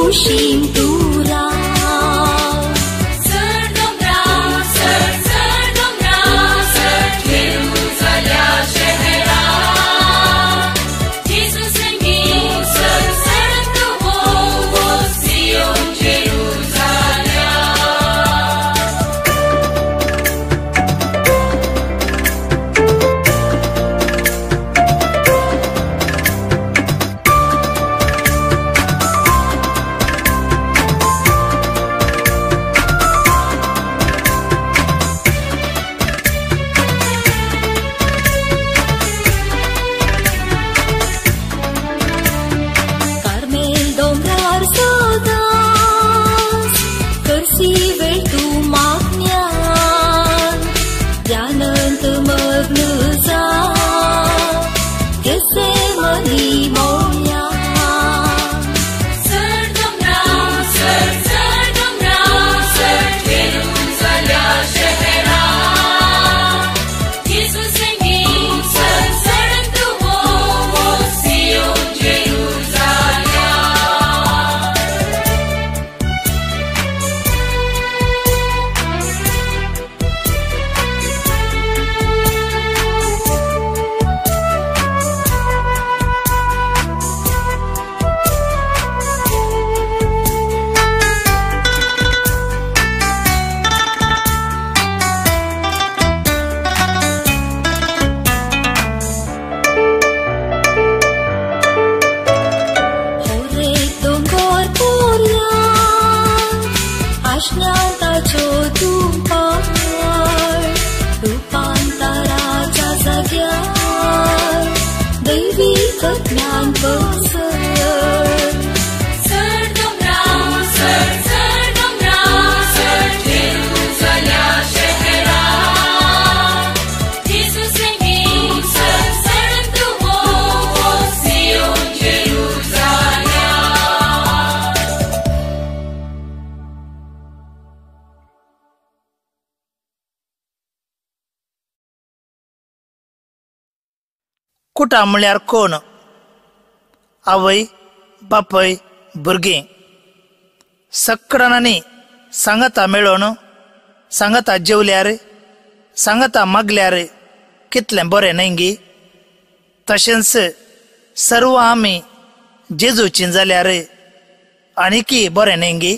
musim turang. कुटां म्हळ्यार कोण? आवय, बापय, भुरगीं सक्कडांनी सांगाता मेळोन सांगाता जेवल्यार सांगाता मागल्यार कितलें बरें न्हय गी? तशेंच सर्व आमी जेजूचीं जाल्यार आनीकी बरें न्हय गी?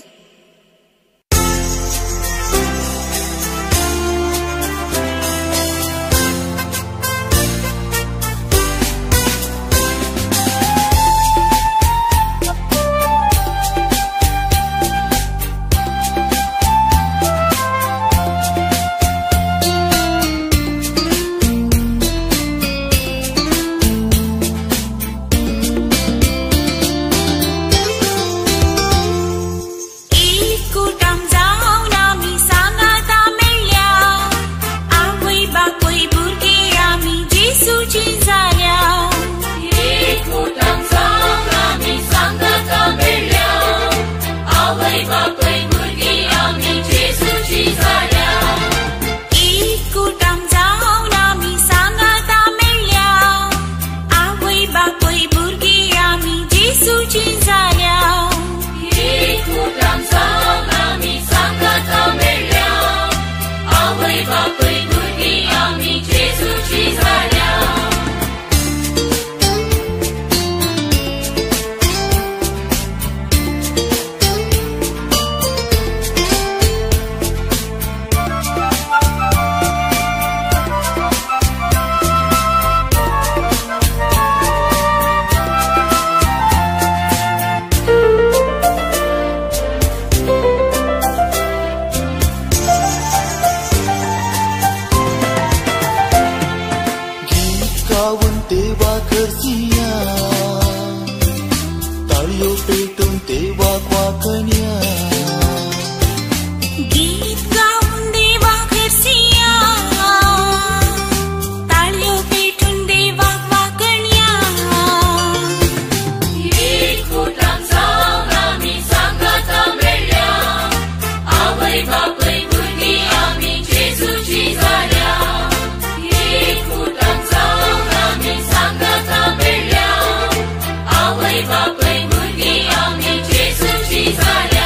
Bapai Murgi Ami Jesu Jesuci zalia.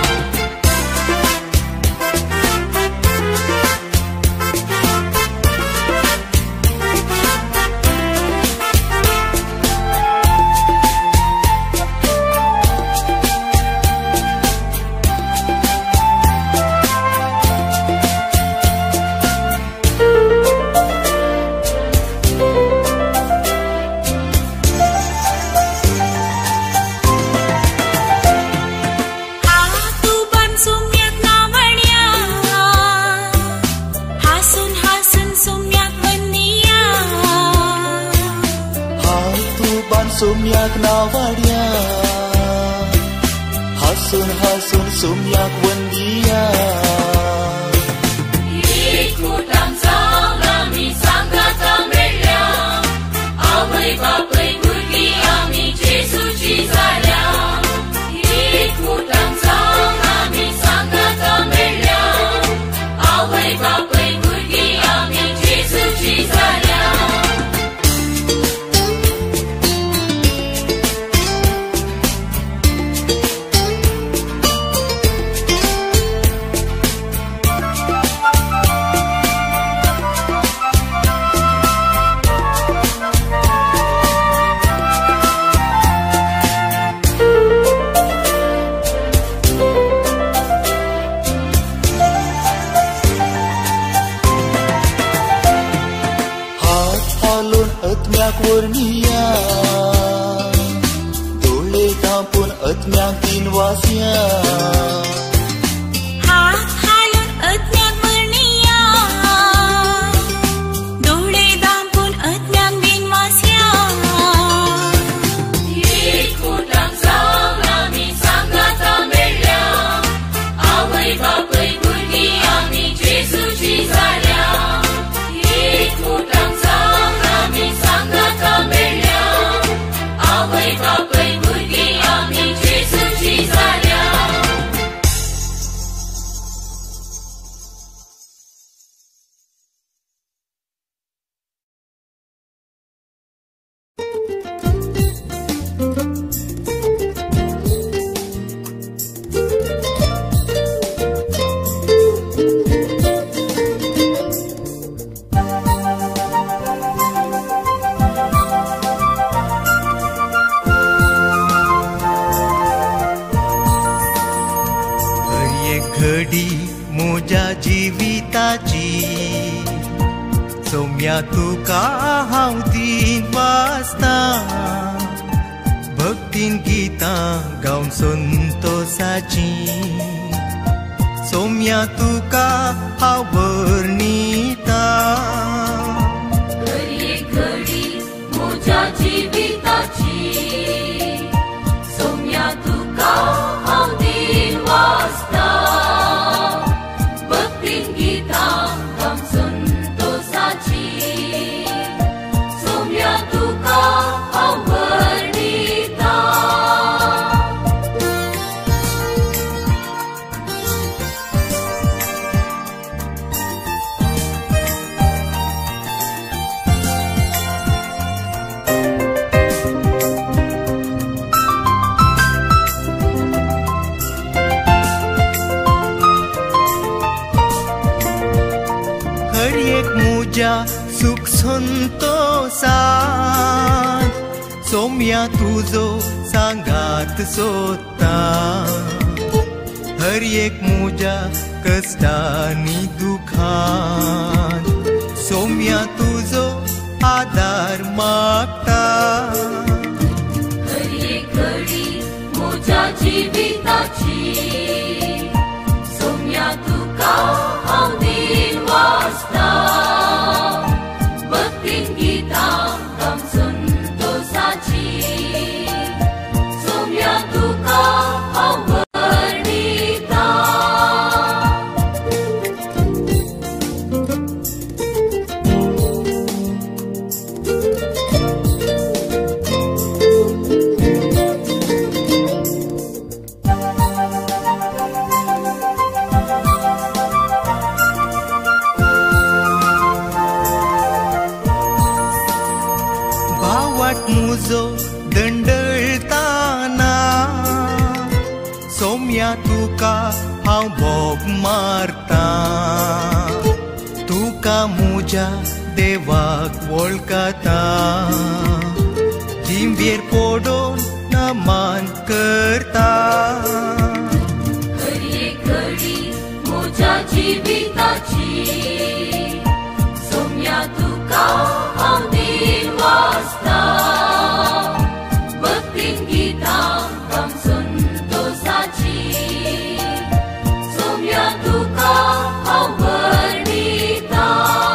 Sumyak nawadia, hasun hasun sumyak wendia. Ikut dansang kami sangat amelia, awai bapai pergi kami Jesuci zalia. Ikut dansang kami sangat amelia, awai bapai pergi kami Jesuci zalia. Warnia, dole kampun etnyak tinwasya. Hat halun etnyak warnia, dole kampun etnyak tinwasya. Ikut dansang kami sangat amelia, awai bapai pergi kami Jesuci zalia. Ikut dansang kami sangat amelia, awai bapai pergi kami Jesuci zalia. घडी मोजा जीविताची सौम्या तुका हांव तीन वाजता भक्तीन गीतां गावन संतोषाची सौम्या तुका हांव वर्णिता घडी घडी मोजा जीविताची सौम्या तुका हांव तीन वाजता भक्तीन गीतां गावन संतोषाची सौम्या तुका हांव वर्णिता. हर एक मुजा सुख संतोषान सौम्या तुजो सांगात सोदता हर एक मुजा कष्टानी दुखान सौम्या तुजो आधार मागता घडी घडी मोजा जीविताची सौम्या तुका हांव तीन वाजता भक्तीन गीतां गावन संतोषाची सौम्या तुका हांव वर्णिता. सोम्या तुका हांव भोग मारता तुका मुज्या देवाक वळखता जिंबेर पडोवन नमन करता घडी घडी म्हज्या जिविताची सोम्या तुका हांव दीन वाजता भक्तीन गितां गम संतोषाची सोम्या तुका हांव वर्णिता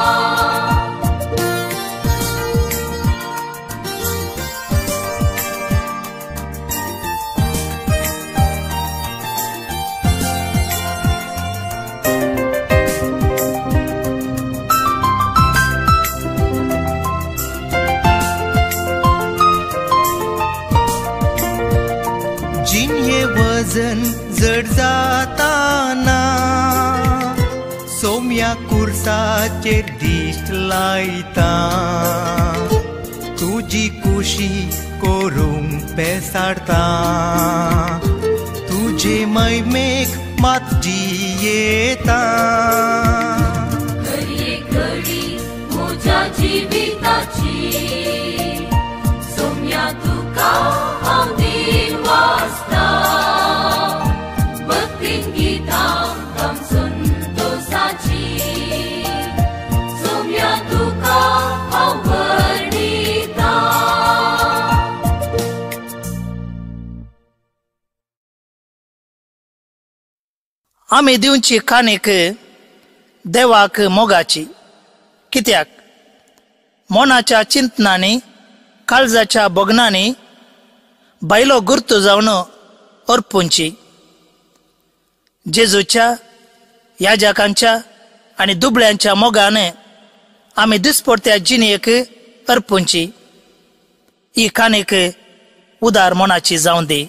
वजन जड जाताना सोम्या कुर्साचेर दिश्ट लायता तुजी कुशी करूंक पेसाडता तुजे मैमेक मात जियेता घडी घडी म्हज्या जिविताची सोम्या तुका हांव दीन वाजता भक्तीन गितां गम संतोषाची सोम्या तुका हांव वर्णिता आमी दिवची कानीक देवाक मोगाची कित्याक मोनाच्या चिंतनांनी काळजाच्या बोगनांनी बायलो गुर्तू जावन अर्पुंची जेजूच्या याजकांच्या आनी दुबळ्यांच्या मोगान आमी दिसपडत्या जिणेक अर्पुंची ही कानीक उदार मोनाची जावं दी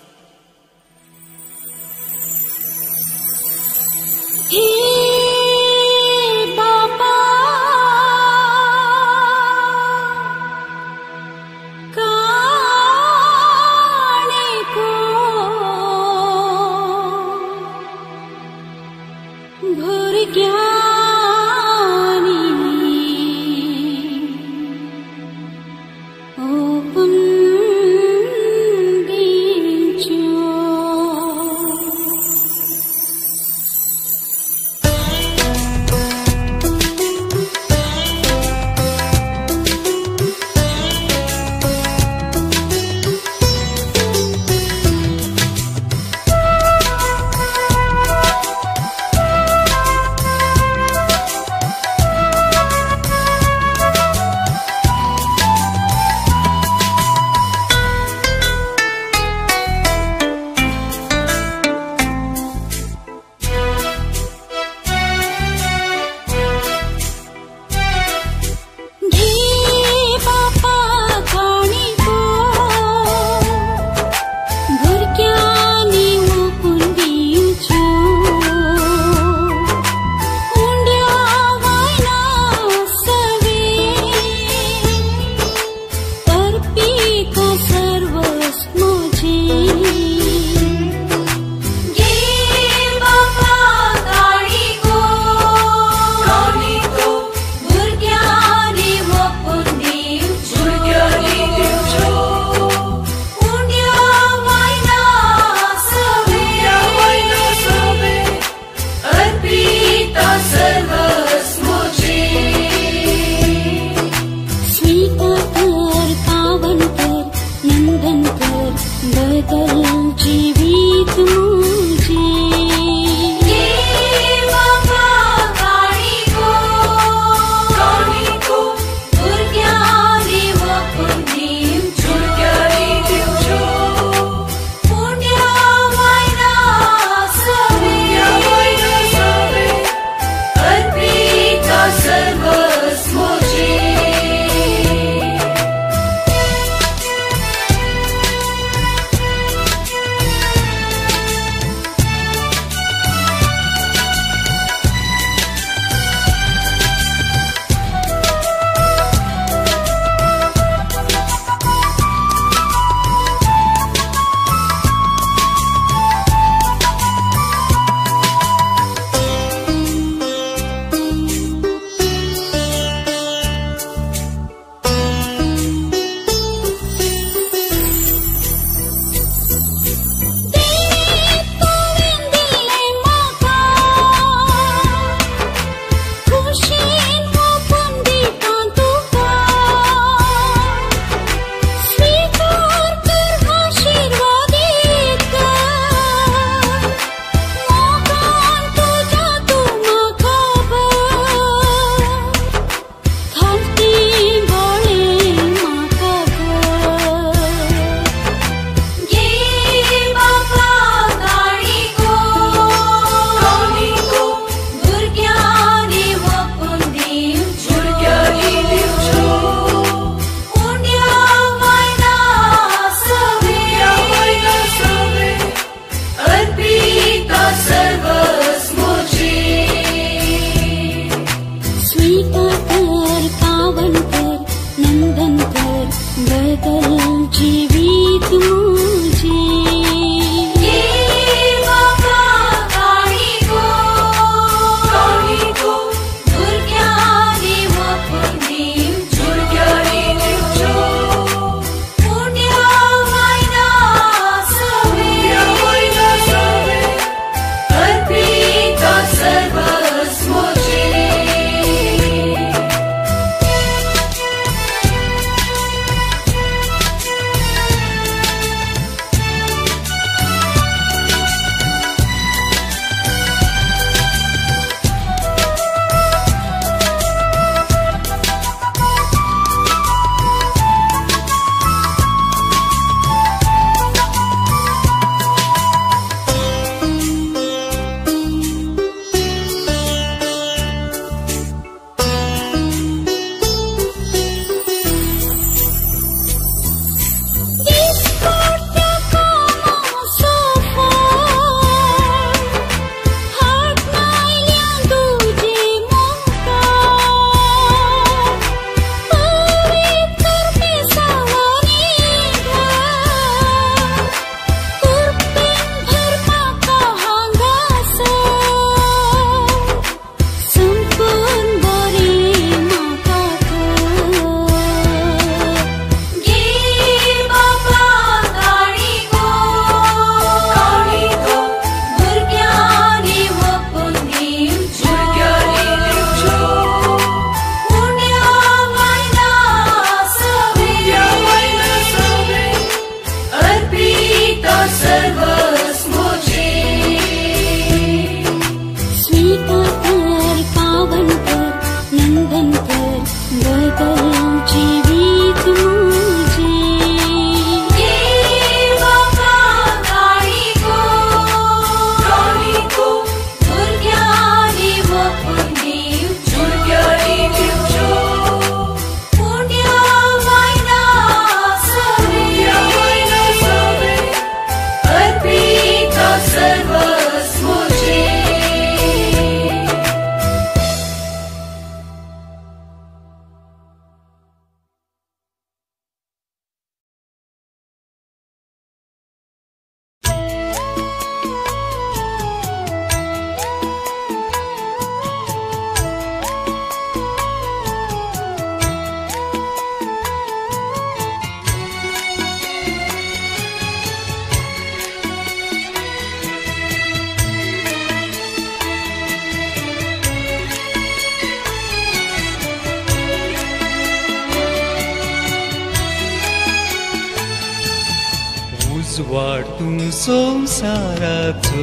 वाटून संवसाराचो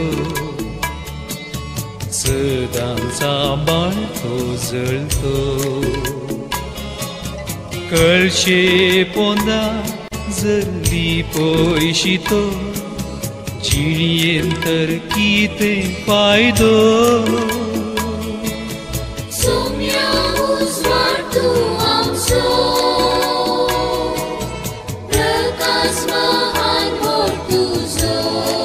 सदां सांबाळतो जळतो कळशे पोंदा जल्ली पयशी तो चिडयेन तर कितें फायदो सोम्या उजवाड तूं आमचो प्रकाश महान व्हड तुजो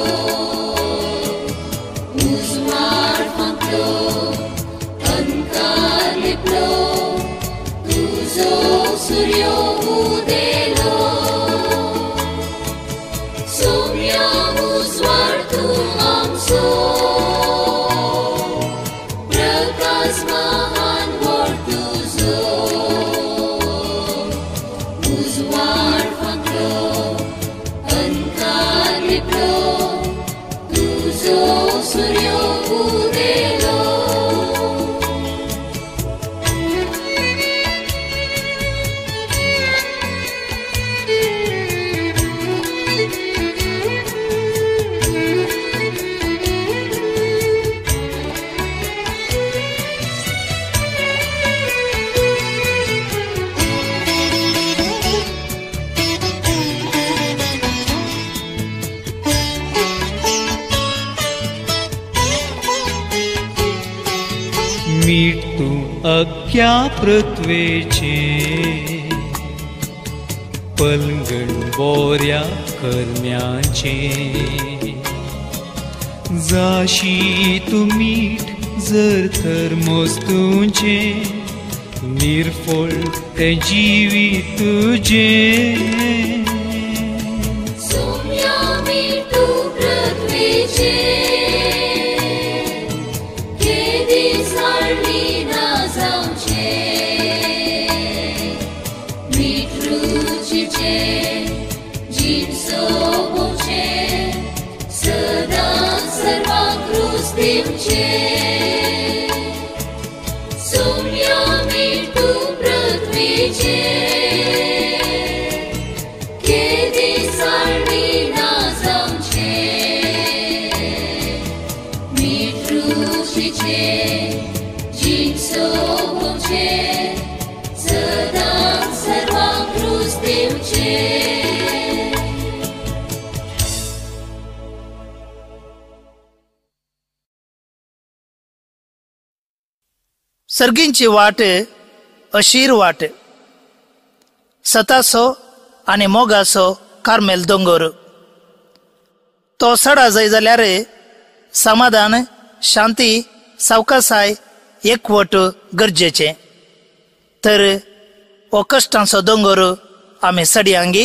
उजवाड फांकलो अंकार लिपलो तुजो सूर्य उदेलो सोम्या उजवाड तूं आमचो प्रकाश महान व्हड तुजो उजवाड फांकलो अंकार लिपलो तुजो सूर्य उदेलो मीठ तूं अख्ख्या पृथ्वेचे पलंगण बोऱ्या कर्म्याचे जाशी तूं मीठ जर तर मोस्तूचे निर्फळ तें जिवीत तुजें सोम्या मीठ तूं पृथ्वीचे केदीस हाडली ना जावचे मीठ रुचीचे जीण सोबोवचे सदां सर्वांक रूच दिवचे सोम्या मीठ तूं पृथ्वीचे केदीस हाडली ना जावचे मीठ रुचीचे जीण सोबोवचे सदां सर्वांक रूच दिवचे सर्गींची वाट अशीर वाट सतासो आनी मोगासो कार्मेल दोंगर तो सडा जाय जाल्यार समाधान शांती सावकासाय एकवट गरजेचे तर हो कश्टांचो दोंगर आमी सडयांगी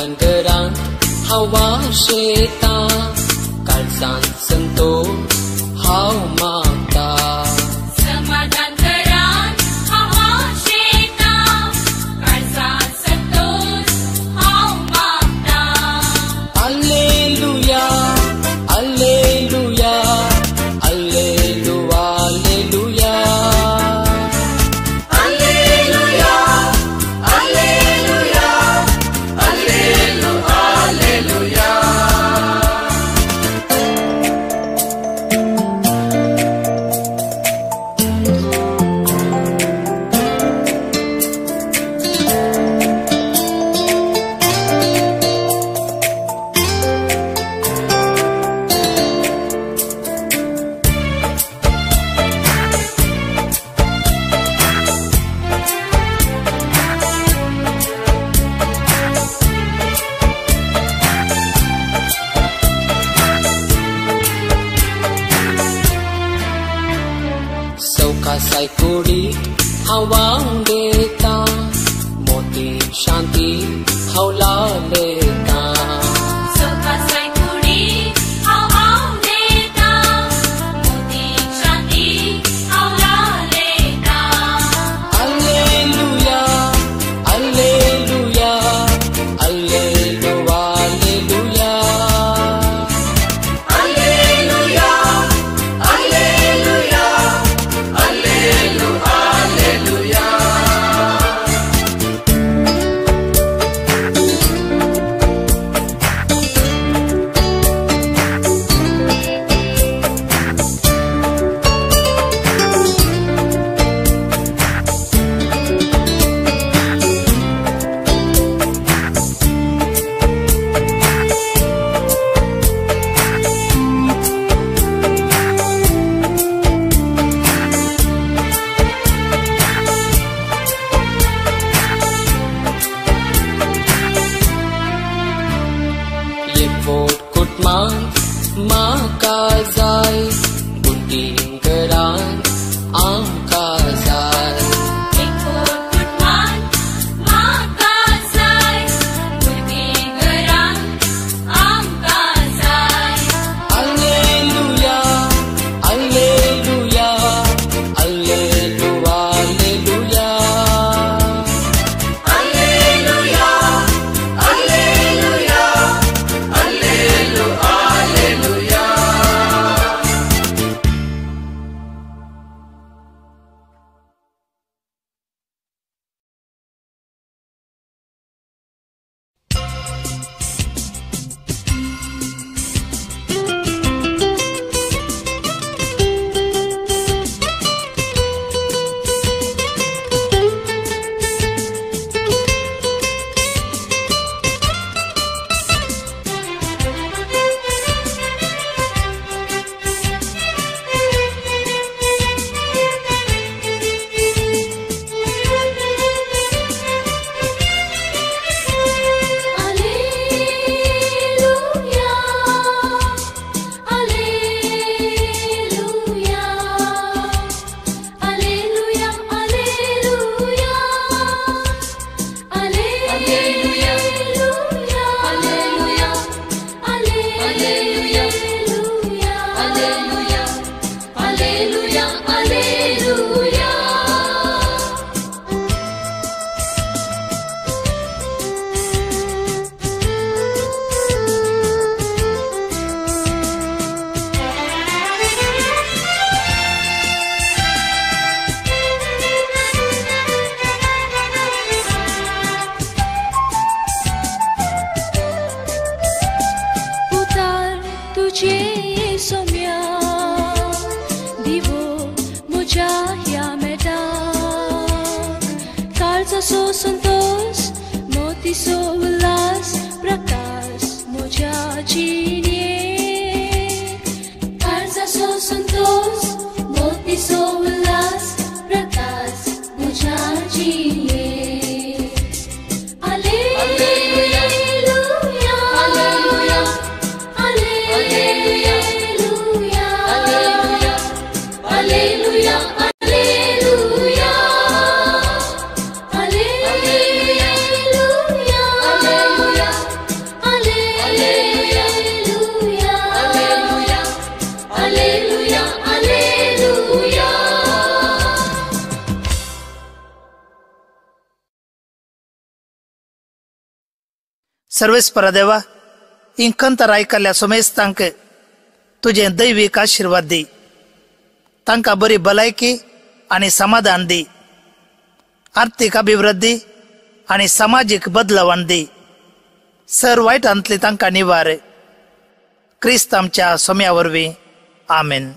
dan gerang hawa syeta kalsan sentuh hau mata Semadan terang hawa syeta kalsan sentuh hau mata Alleluia Alleluia Alleluia Alleluia Kasai kudi hawang deta moti shanti haula leta So kasai kudi hawang deta moti shanti haula leta Alleluia Alleluia Alleluia Alleluia Alleluia Alleluia Alleluia Yevot kutman makazai bunting geran angkazai Ikut kutman makasai bunting gerang angkasai Alleluia Alleluia Alleluia Alleluia Alleluia Alleluia Alleluia so santos, moti so ulas, prakas moja jinie. Karza so santos, moti so ulas, prakas moja jinie. Alleluia, Alleluia, Alleluia, Alleluia, Alleluia, सर्वेस्परा देवा इंकंतर आयकल्ल्या सोमेस्तांक तुझे दैवीक आशीर्वाद दी. तांकां बरी भलायकी आनी समाधान दी. आर्थीक अभिवृद्धी आनी सामाजीक बदलावण दी. सर वायटांतली तांकां निवार. क्रिस्त आमच्या सोम्या वरवीं. आमेन.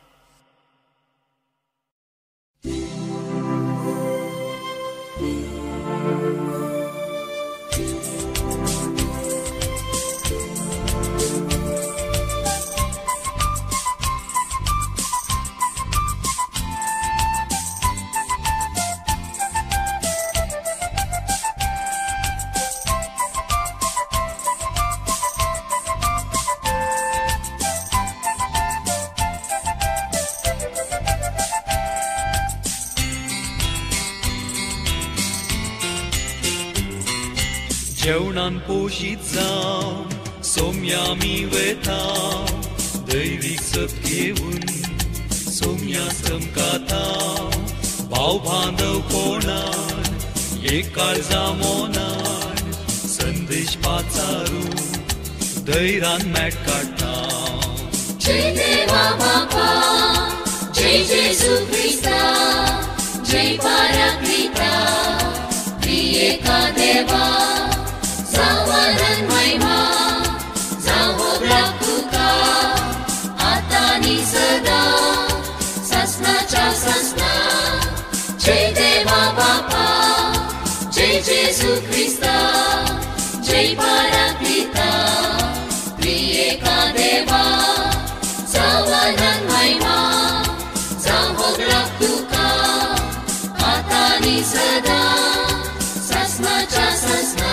जेवणान पोशीत जावन सोम्या आमी वेता. दैवीक सत घेवन सोम्या चमकाता. भाव बांदव कोणान एक काळजा मोनान संदेश पाचारू धैरान मेट काडटा. जय देवा बापा, जय जेजू ख्रिस्ता, जय पाराक्लिता, त्रिएका देवा. जावानन महिमा जावोगलाक तुका आता नी सदा ससनाच्या ससना. जय देवा बापा, जय जेजू ख्रिस्ता, जय पाराक्लिता, त्रिएका देवा. जावानन महिमा जावोगलाक तुका आता नी सदा ससनाच्या ससना.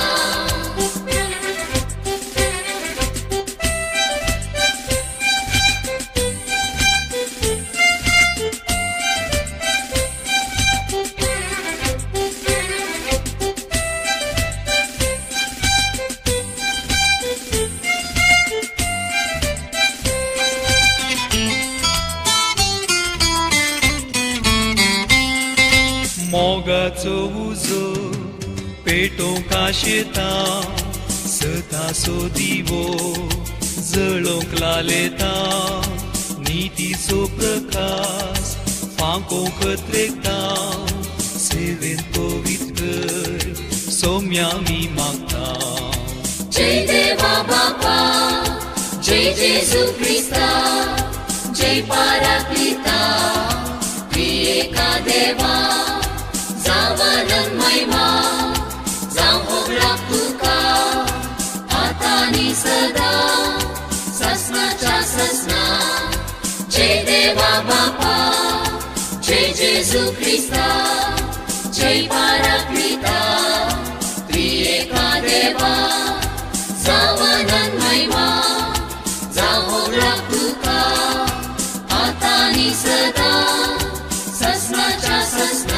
मोगाचो उजो पेटोवंक आशेता. सताचो दिवो जळोवंक लालेता. नितीचो प्रकाश फांकोवंक त्रेकता. सेवेन पवित्र सोम्या आमी मागता. जय देवा बापा, जय जेजू ख्रिस्ता, जय पाराक्लिता, त्रिएका देवा. जावानन महिमा जावोगलाक तुका आता नी सदा ससनाच्या ससना. जय देवा बापा, जय जेजू ख्रिस्ता, जय पाराक्लिता, त्रिएका देवा. जावानन महिमा जावोगलाक तुका आता नी सदा ससनाच्या ससना.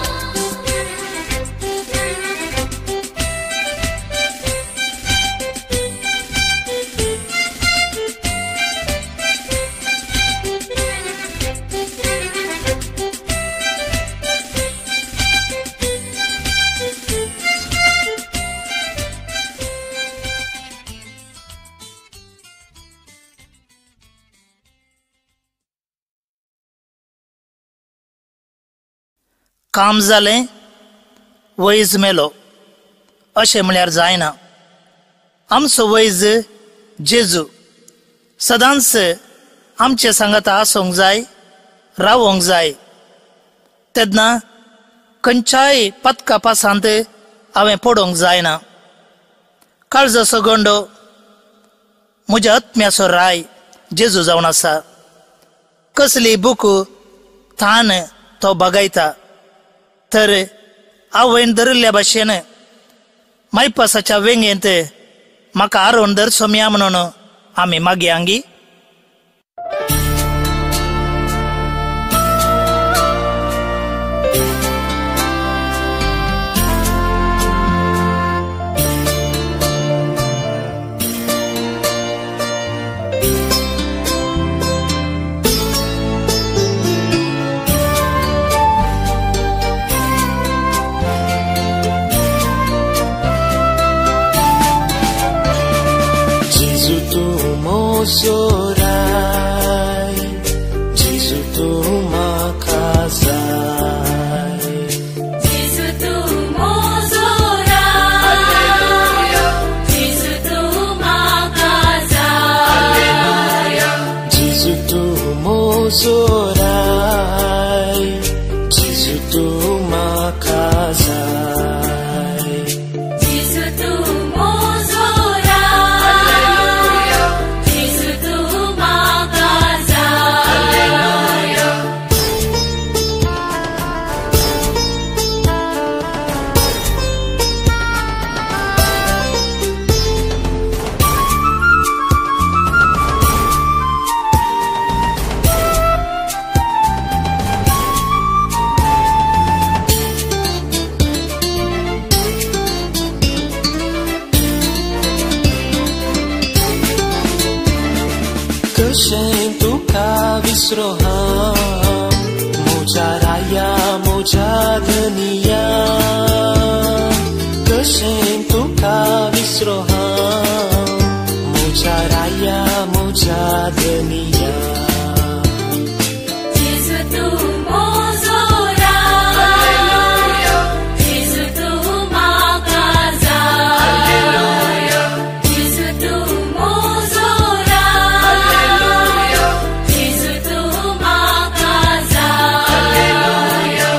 काम जालें वैज मेलो अशें म्हळ्यार जायना. आमचो वैज जेजू सदांच आमचे सांगात आसूंक जाय, रावोंक जाय. तेन्ना खंयच्याय पथका पासांत हांवें पडोवंक जायना. काळजाचो गोंडो म्हज्या आत्म्याचो राय जेजू जावन आसा. कसली बूक थान तो बगयता. तर हांवें धरिल्ल्या भाशेन मायपासाच्या वेंगेंत म्हाका हारोवन धर सोम्या म्हणून आमी मागयांगी. mozorai Jesu tu makasai Jesu tu mozorai Hallelujah Jesu tu makasai Hallelujah Jesu tu mozorai Jesu tu makasai Jesu tu mozorai Hallelujah Jesu tu makasai Hallelujah Kesem tu kavisroham Moja raya moja dunia Kesem tu kavisroham Moja raya moja dunia Jesu tu mozorai Hallelujah Jesu tu makasai Hallelujah Jesu tu mozorai Hallelujah Jesu tu makasai Hallelujah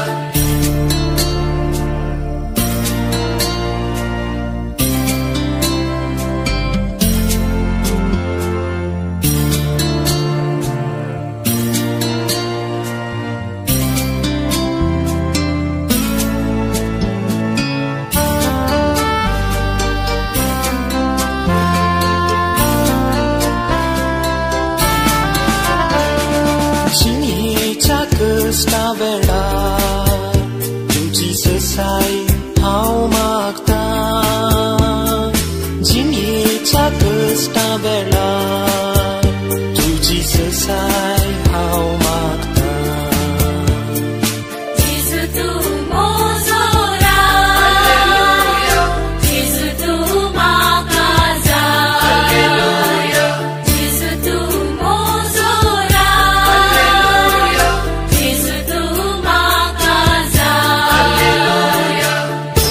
Cinica kesta vela Tuji selesai hau makta Cinica kesta vela Tuji selesai hau makta Jesu tu mozorai Hallelujah Jesu tu makasai Hallelujah Jesu tu mozorai Hallelujah Jesu tu makasai Hallelujah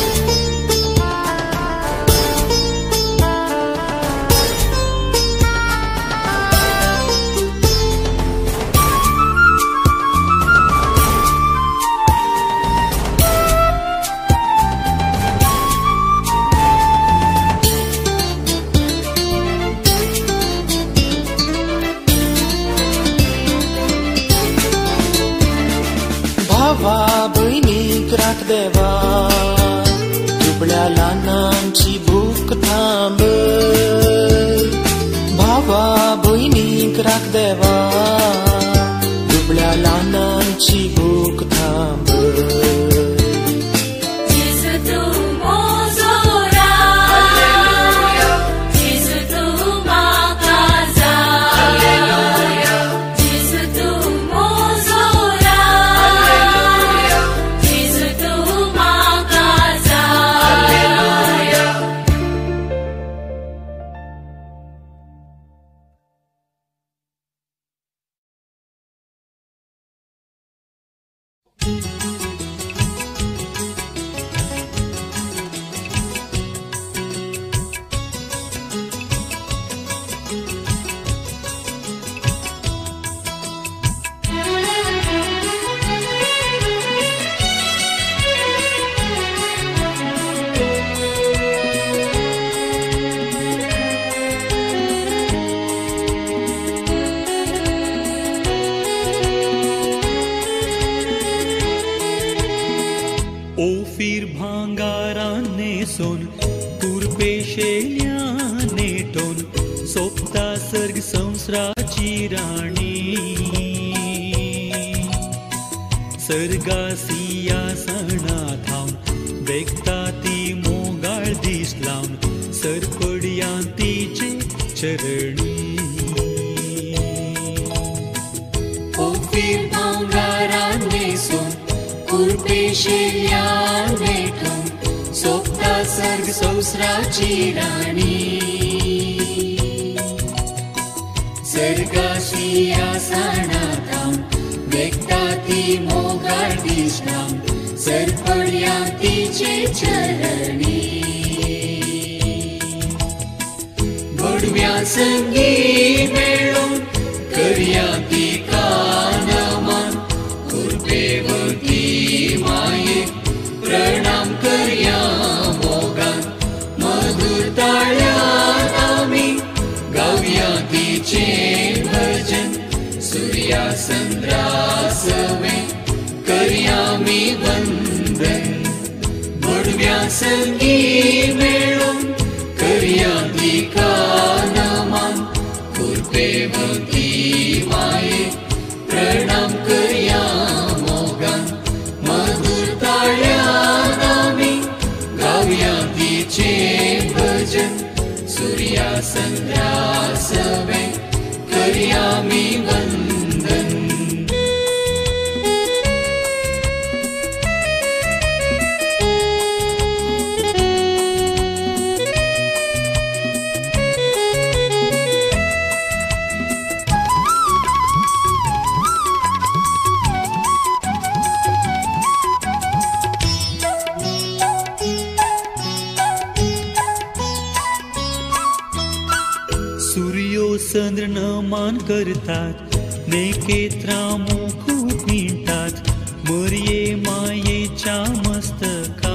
भावा बहिणीक राख देवा दुबळ्या लहानांची भूक थांब भावा बहिणीक राख देवा दुबळ्या लहानांची भूक थांब Jesu tu mozorai Hallelujah Jesu tu makasai Hallelujah Jesu tu mozorai Hallelujah Jesu tu makasai Hallelujah Ophir भांगाराने सोन पूर्पेशेल्याने टोन सोपता सर्ग संसराची राणी सर्गासिया सणा थांब देखता ती मोगाळ दिस लावन सरपडया तिचे चरणी ओफीर भांगाराने सोन पूर्पेशेल्याने टोन सोपता सर्ग संसराची राणी बडव्या संगी मेळून करया ती कानमान कृपेवती माये प्रणाम करया मोगान मधुर ताळ्यान आमी गावया तिचे भजन सूर्या चंद्रासवे करया मी वंदन बडव्या संगी मेळून करया ती कानमान कृपेवती माये प्रणाम करया मोगान मधुर ताळ्यान आमी गावया तिचे भजन सूर्या चंद्रासवे करया मी वंदन चंद्र नमान करतात नेकेत्रा मुकुट विणतात मरिये मायेच्या मस्तकार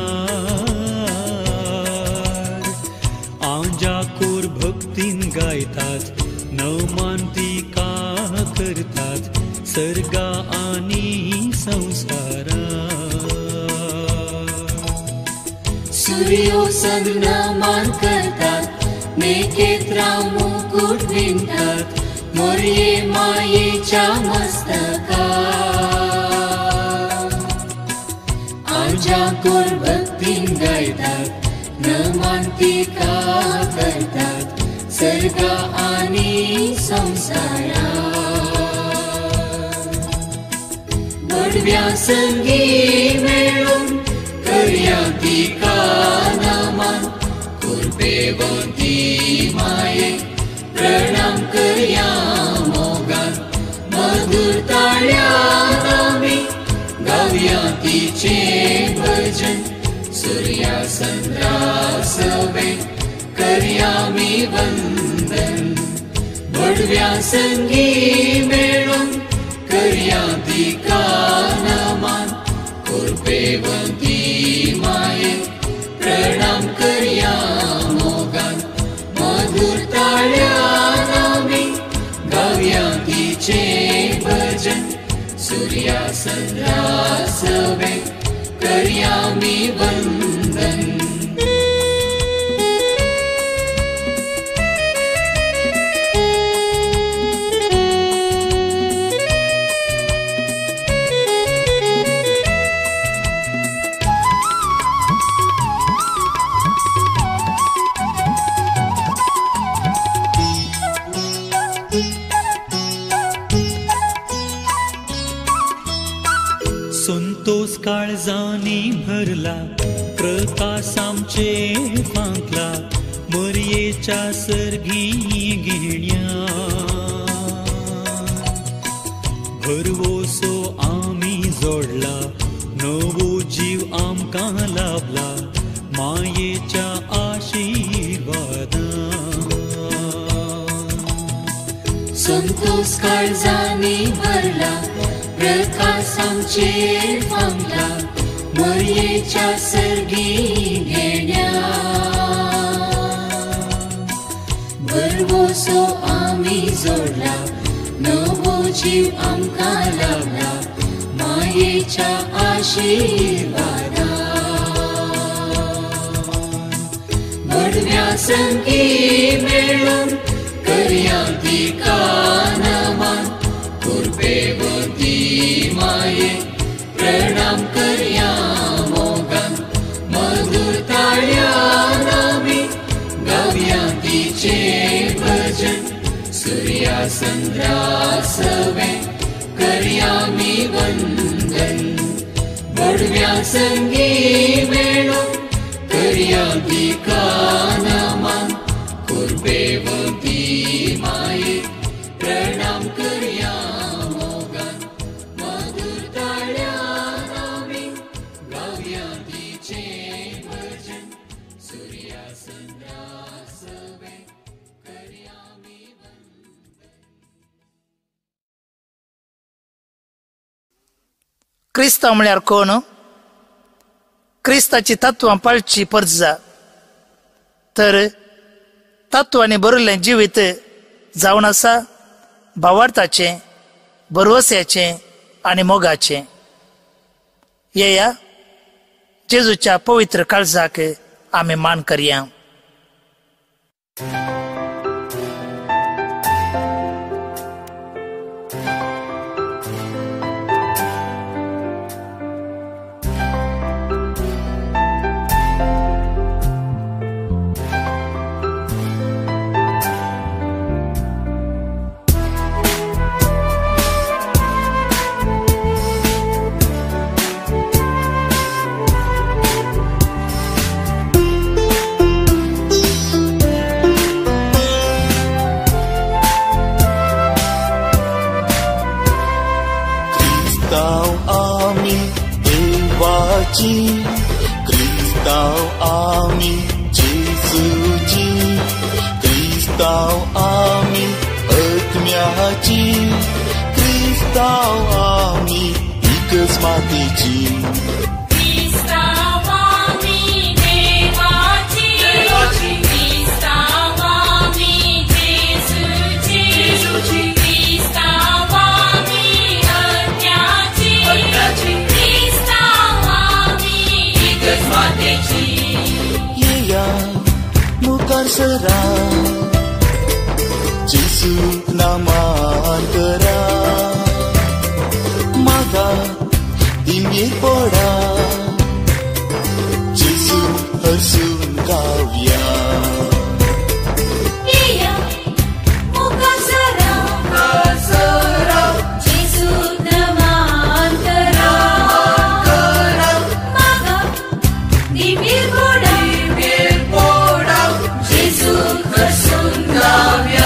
आंजाकोर भक्तीन गायतात नमान तिका करतात सर्गा आणि संसारा सूर्यो चंद्र नमान करतात नेकेत्रा मुकुट विणतात मोरये मायेच्या मस्तकार आंजाकोर भक्तीन गायतात नमान तिका करतात सर्गा आणि संसारा बडव्या संगी मेळून करया तिका नमान कृपेवती माये प्रणाम करया मोगान मधुर ताळ्यान आमी गावया तिचे भजन सूर्या चंद्रासवे करया मी वंदन बडव्या संगी मेळून करया तिका नमान कृपेवती माये प्रणाम करया मोगान मधुर ताळ्यान आमी गावया तिचे भजन सूर्या चंद्रासवे करया मी वंदन संतोष काळजानी भरला प्रकाश आमचे फांकला मरियेच्या सर्गी घेण्या भरवोसो आमी जोडला नवो जीव आमकां लाभला मायेच्या आशीर्वादा संतोष काळजानी भरला प्रकाश आमचे फांकला मरियेच्या सर्गी घेण्या भरवोसो आमी जोडला नवो जीव आमकां लाभला मायेच्या आशीर्वादा बडव्या संगी मेळून करया तिका नमान कृपेवती माये प्रणाम करया मोगान मधुर ताळ्यान आमी गावया तिचे भजन सूर्या चंद्रासवे करया मी वंदन बडव्या संगी मेळून करया तिका नमान कृपेवती माये प्रणाम करया मोगान मधुर ताळ्यान आमी गावया तिचे भजन सूर्या चंद्रासवे करया क्रिस्तांव म्हळ्यार कोण? क्रिस्ताची तत्वां पाळची परजा तर तत्वांनी बरयल्लें जिवीत जावन आसा भावार्थाचें, भरवस्याचें आनी मोगाचें. येया जेजूच्या पवित्र काळजाक आमी मान करया. क्रिस्तांव आमी जेजूची, क्रिस्तांव आमी आत्म्याची, क्रिस्तांव आमी एकच मातेची. क्रिस्तांव आमी देवाची, क्रिस्तांव आमी जेजूची, क्रिस्तांव आमी आत्म्याची, क्रिस्तांव आमी एकच मातेची. येया मुखार सरा जेजूक नामान करा, मागा दिंगेर पडा, जेजू हरसून गावया. येया मुखार सरा, जेजूक नमान करा, मागा दिंगेर पडा, जेजूक हरसून गावया.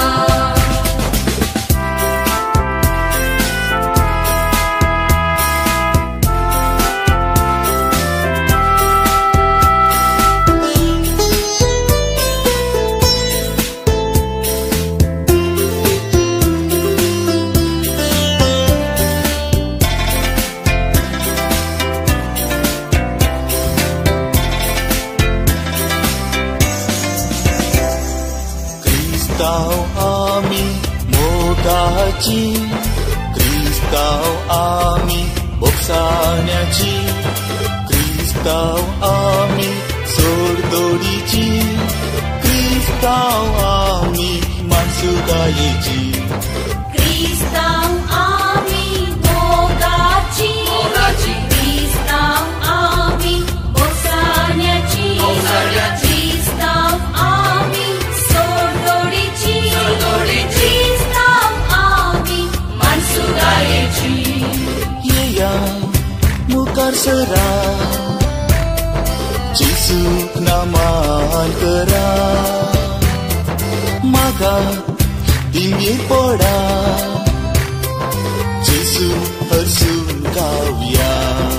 क्रिस्तांव आमी मोगाची, क्रिस्तांव आमी बोगसाण्याची, क्रिस्तांव आमी सोडदोडीची, क्रिस्तांव आमी मानसुकायेची. क्रिस्तांव आमी मोगाची, क्रिस्तांव आमी बोगसाण्याची, क्रिस्तांव आमी सोडदोडीची, क्रिस्तांव आमी मानसुकायेची. येया मुखार सरा जेजूक नामान करा, मागा दिंगेर पडा, जेजू हरसून गावया.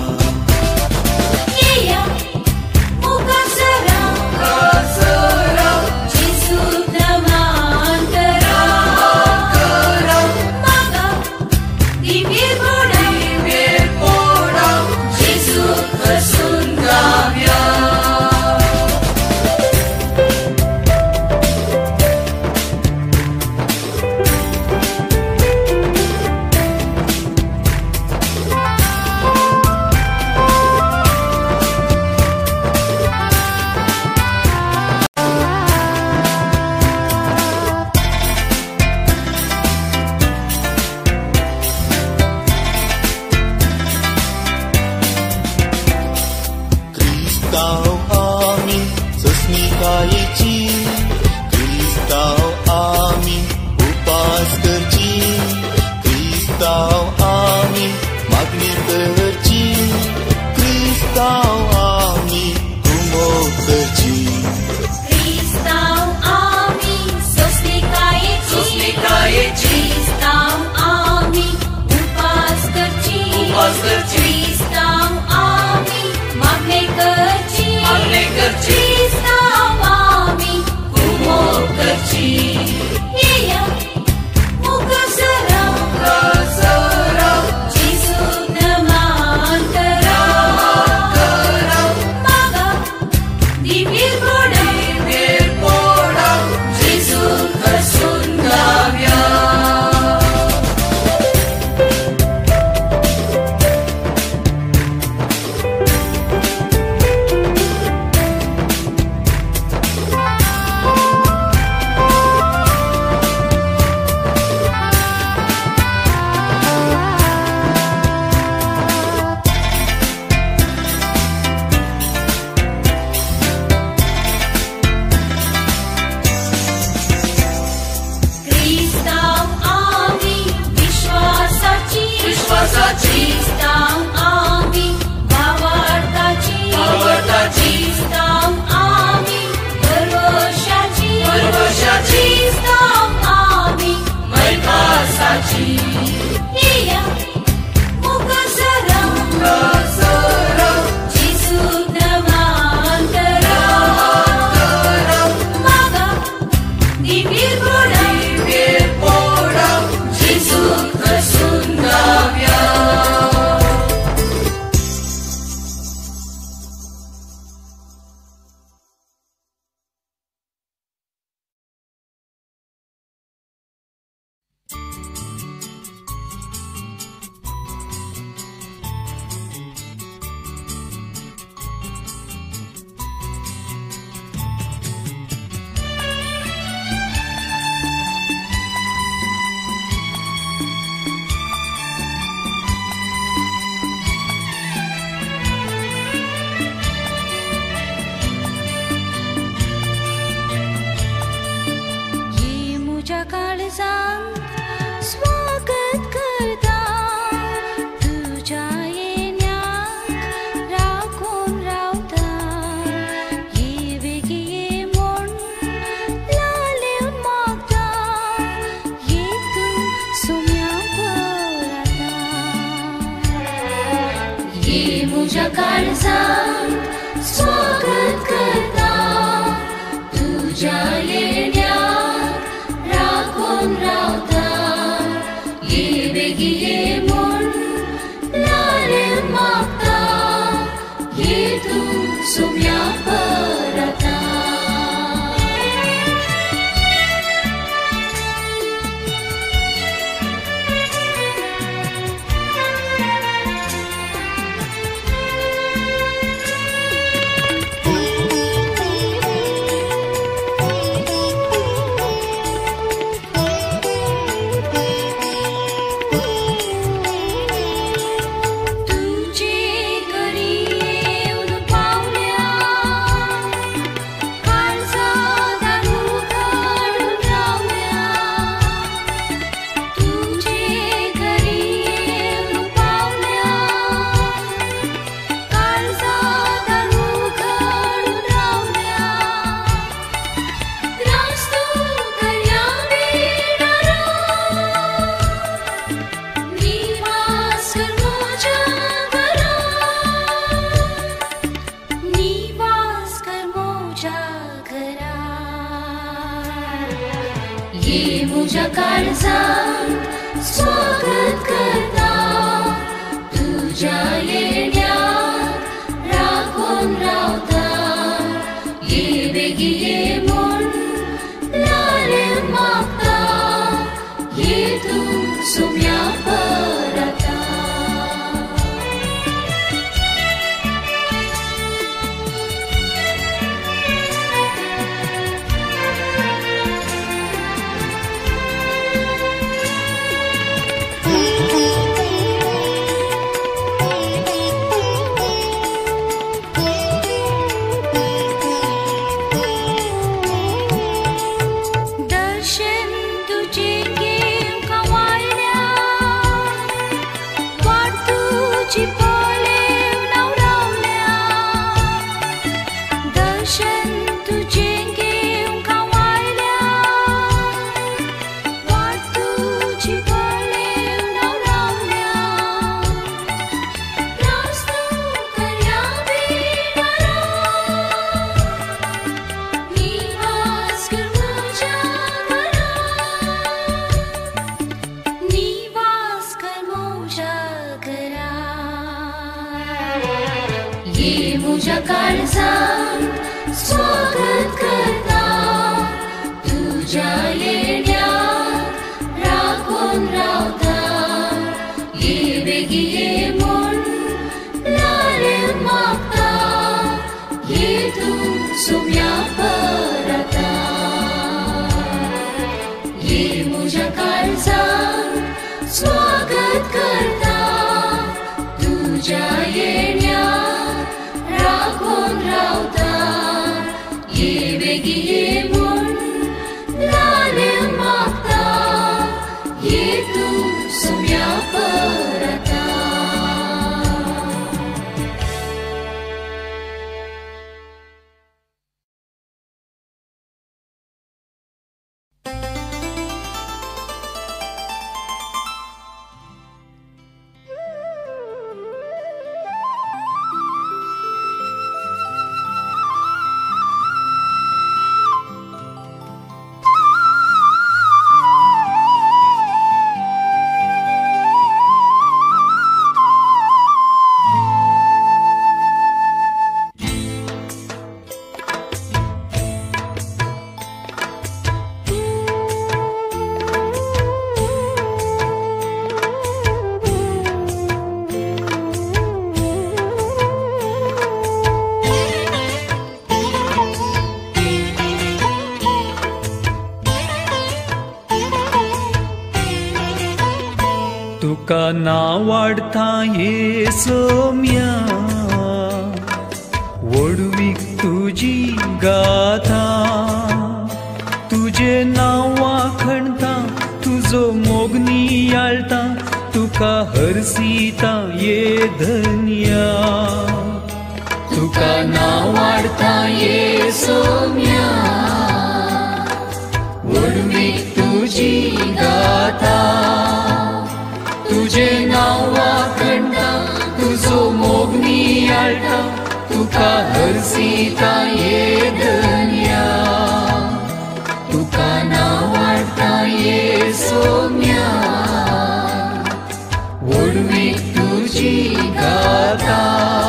येया मुखार सरा, जेजूक नमान करा, मागा दिंगेर पडा, जेजूक हरसून गावया. क्रिस्तांव आमी सस्मिकायेची, क्रिस्तांव आमी उपास करची, क्रिस्तांव आमी मागणी करची, क्रिस्तांव आमी घुमोव करची. क्रिस्तांव आमी सोस्तिकायेची, क्रिस्तांव आमी उपास करची, क्रिस्तांव आमी मागणी करची, क्रिस्तांव आमी घुमोव करची. येया मुखार सरा, जेजूक नमान काळजात स्वागत करता तुझ्या येण्यात राखून रावता ये बेगी ये म्हूण लाले मागता ये तू सुम्या परता ये मुझ्या काळजात स्वागत करता तुझ्या येण्यात राखून रावता ये बेगी ये म्हूण लाले मागता ये तू सुम्या परता ये मुझ्या काळजात स्वागत करता तुझ्या येण्यात राखून रावता ये बेगी ये म्हूण लाले मागता ये तू सुम्या परता ये मुझ्या काळजात स्वागत करता तुझ्या येण्यात राखून रावता ये बेगी ये म्हूण लाले मागता ये तू सुम्या परता तुका नांव वाडता येसोम्या वडवीक तुजी गाथा तुझे नांव वाखणता तुजो मोगनी याळता तुका हरसीता ये धन्या तुका नांव वाडता येसोम्या वडवीक तुजी गाथा तुझे नांव वाखणता तुजो मोगनी याळता तुका हरसीता ये धन्या तुका नांव वाडता येसोम्या वडवीक तुजी गाथा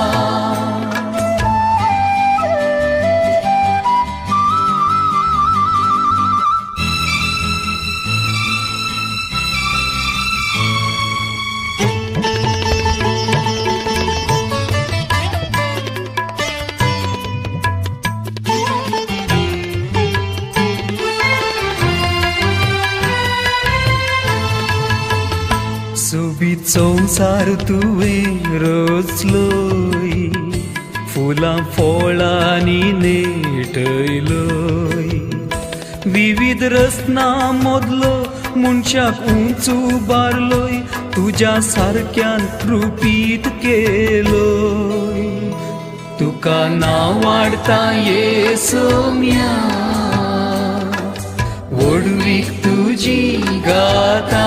सोबीत संसार तुवें रचलोय फुलां फळांनी नेटयलोय विविध रचना मदलो मनशाक उंच उबारलोय तुज्या सारक्यान रुपीत केलोय तुका नांव वाडता येसोम्या वडवीक तुजी गाथा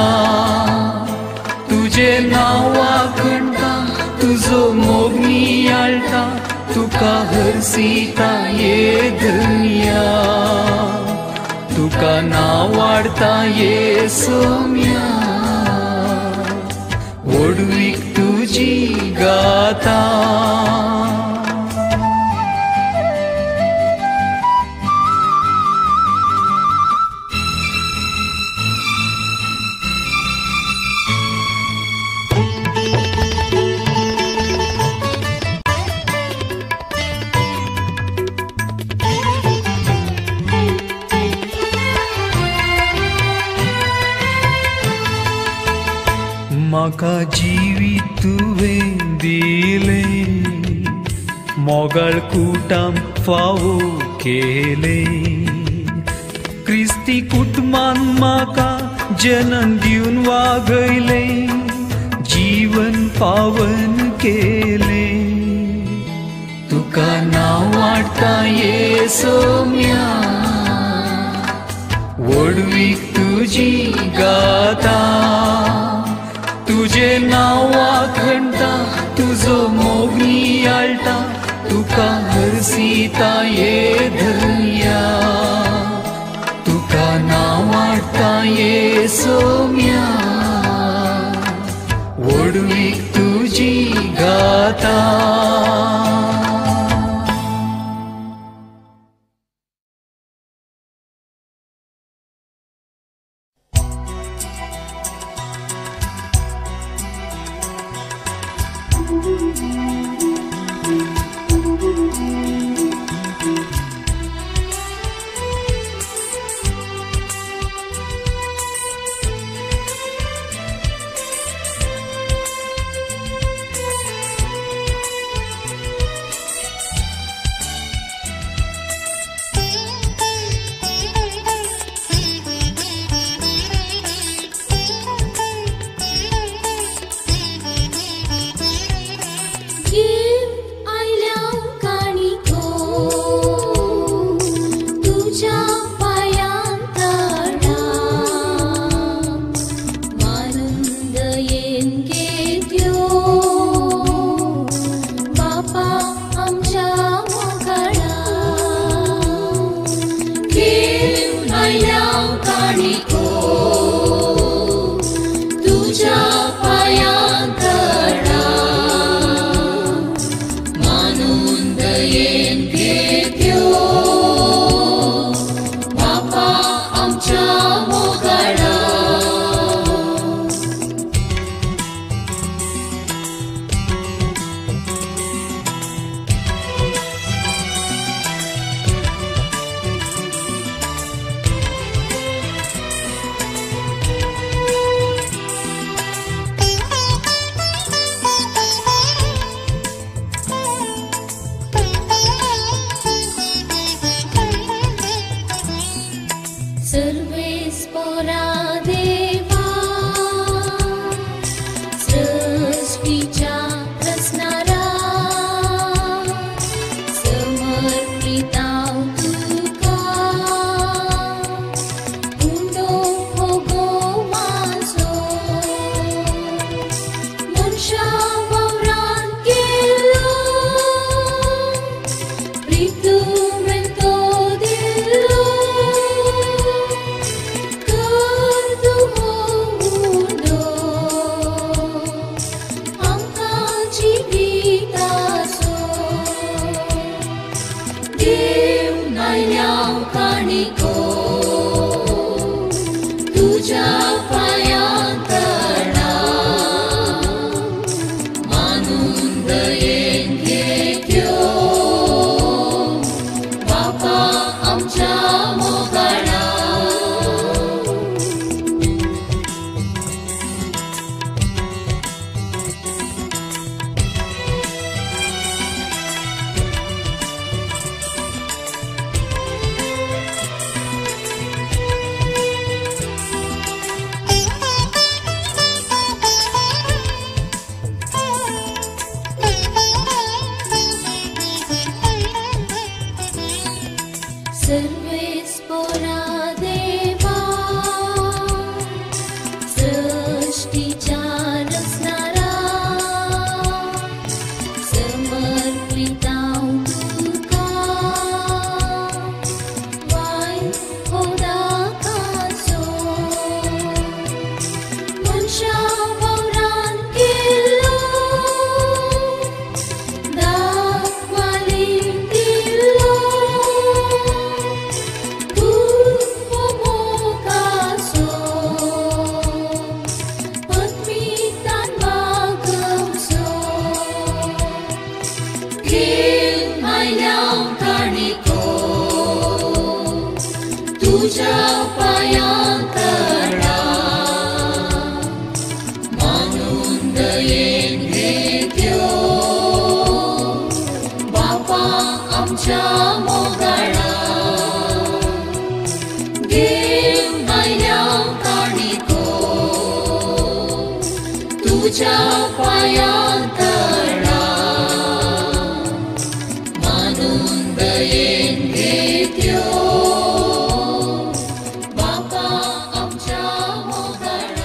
तुझे नांव वाखणता तुजो मोगनी याळता तुका हरसीता ये धन्या तुका नांव वाडता येसोम्या वडवीक तुजी गाथा म्हाका जिवीत तुवें दिलें मोगाळ कुटाम फावो केलें क्रिस्ती कुटुंबान म्हाका जनन दिवन वागयलें जीवन पावन केलें तुका नांव वाडता येसोम्या वडवीक तुजी गाथा तुझे नांव वाखणता तुजो मोगनी याळता तुका हरसीता ये धन्या तुका नांव वाडता येसोम्या वडवीक तुजी गाथा सर्वेस्परा देवा सृष्टीच्या रचणारा समर्पिता तुका उंडो होगो माझो मनशा वावरान केलो प्रीतुमेन तो दिलो कर तू उंडो आमकां जिविताचो देव नायल्याव काणिको तुझ्या पायांत तळा मानून दयेन घेत्यो बापा आमच्या मोगाळा सर्वेस्परा देवा सृष्टीच्या रचणारा समर्पिता तुका वाय होदाकाचो मनशा वावरान केलो दाखवाली दिलो तू मोगाचो पत्नीतान मागमचो देव नायल्याव काणिको तुझ्या पायांत तळा मानून दयेन घेत्यो बापा आमच्या मोगाळा देव नायल्याव काणिको तुझ्या पायांत तळा मानून दयेन घेत्यो बापा आमच्या मोगाळा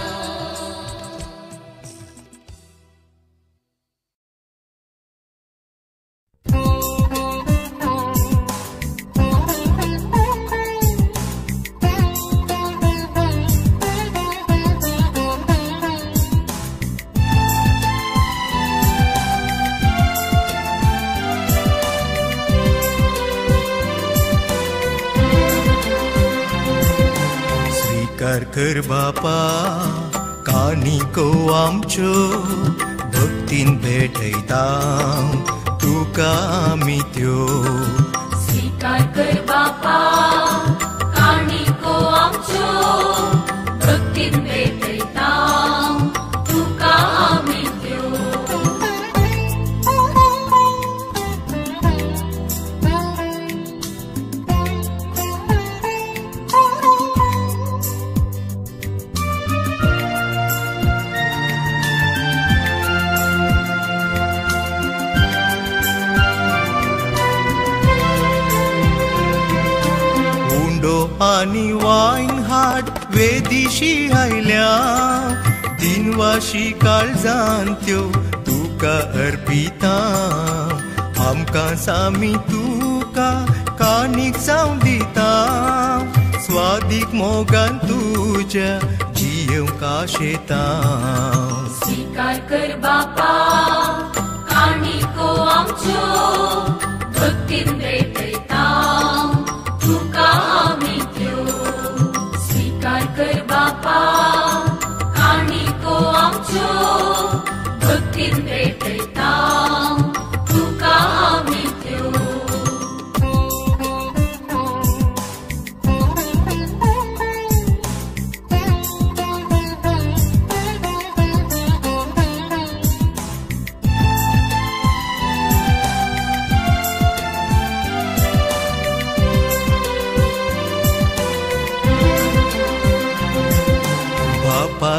स्वीकार कर बापा काणिको आमच्यो भक्तीन भेटयता तुका आमी त्यो स्वीकार कर बापा काणिको आमच्यो भक्तीन भेटयता तुका आमी त्यो आनी वायन हाड वेदिशी आयल्या दिनवाशी काळजान त्यो तुका अर्पिता आमकां सामी तुका काणीक जावं दिता स्वादीक मोगान तुज्या जियेवंक आशेता स्वीकार कर बापा काणिको आमच्यो भक्तीन भेटयता तुका आमी त्यो स्वीकार कर बापा काणिको आमच्यो भक्तीन भेटयता तुका आमी त्यो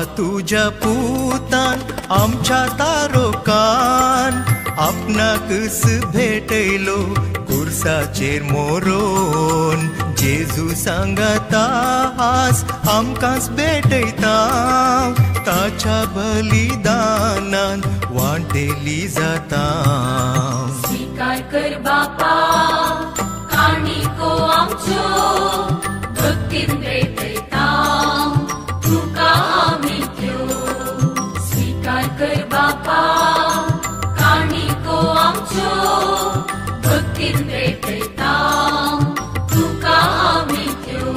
तुझ्या पुतान आमच्या तारोकान आपणाकच भेटयलो कुर्साचेर मोरोन जेजू सांगता आज आमकांच भेटयता ताच्या बलिदानान वांटेली जाता स्वीकार कर बापा काणिको आमच्यो भक्तीन भेटयता तुका आमी त्यो स्वीकार कर बापा काणिको आमच्यो भक्तीन भेटयता तुका आमी त्यो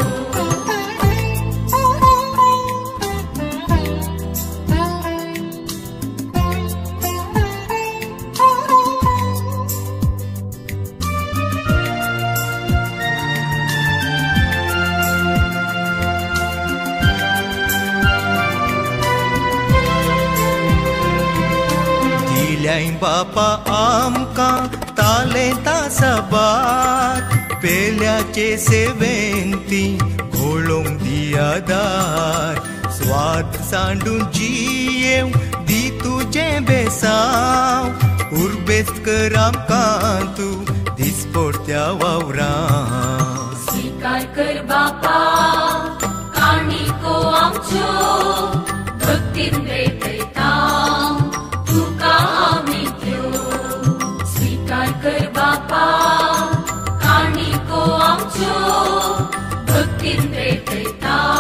बापा आमकां तालेंता साबार पेल्याचे सेवेंती घोळोंक दियादार स्वार्थ सांडून जियेव दी तुजें बेसांव उर्बेस्त कर आमकां तूं दिसपट्ट्या वावरां स्वीकार कर बापा काणिको आमच्यो भक्तीन भेटयता तुका आमी त्यो स्वीकार कर बापा काणिको आमच्यो भक्तीन भेटयता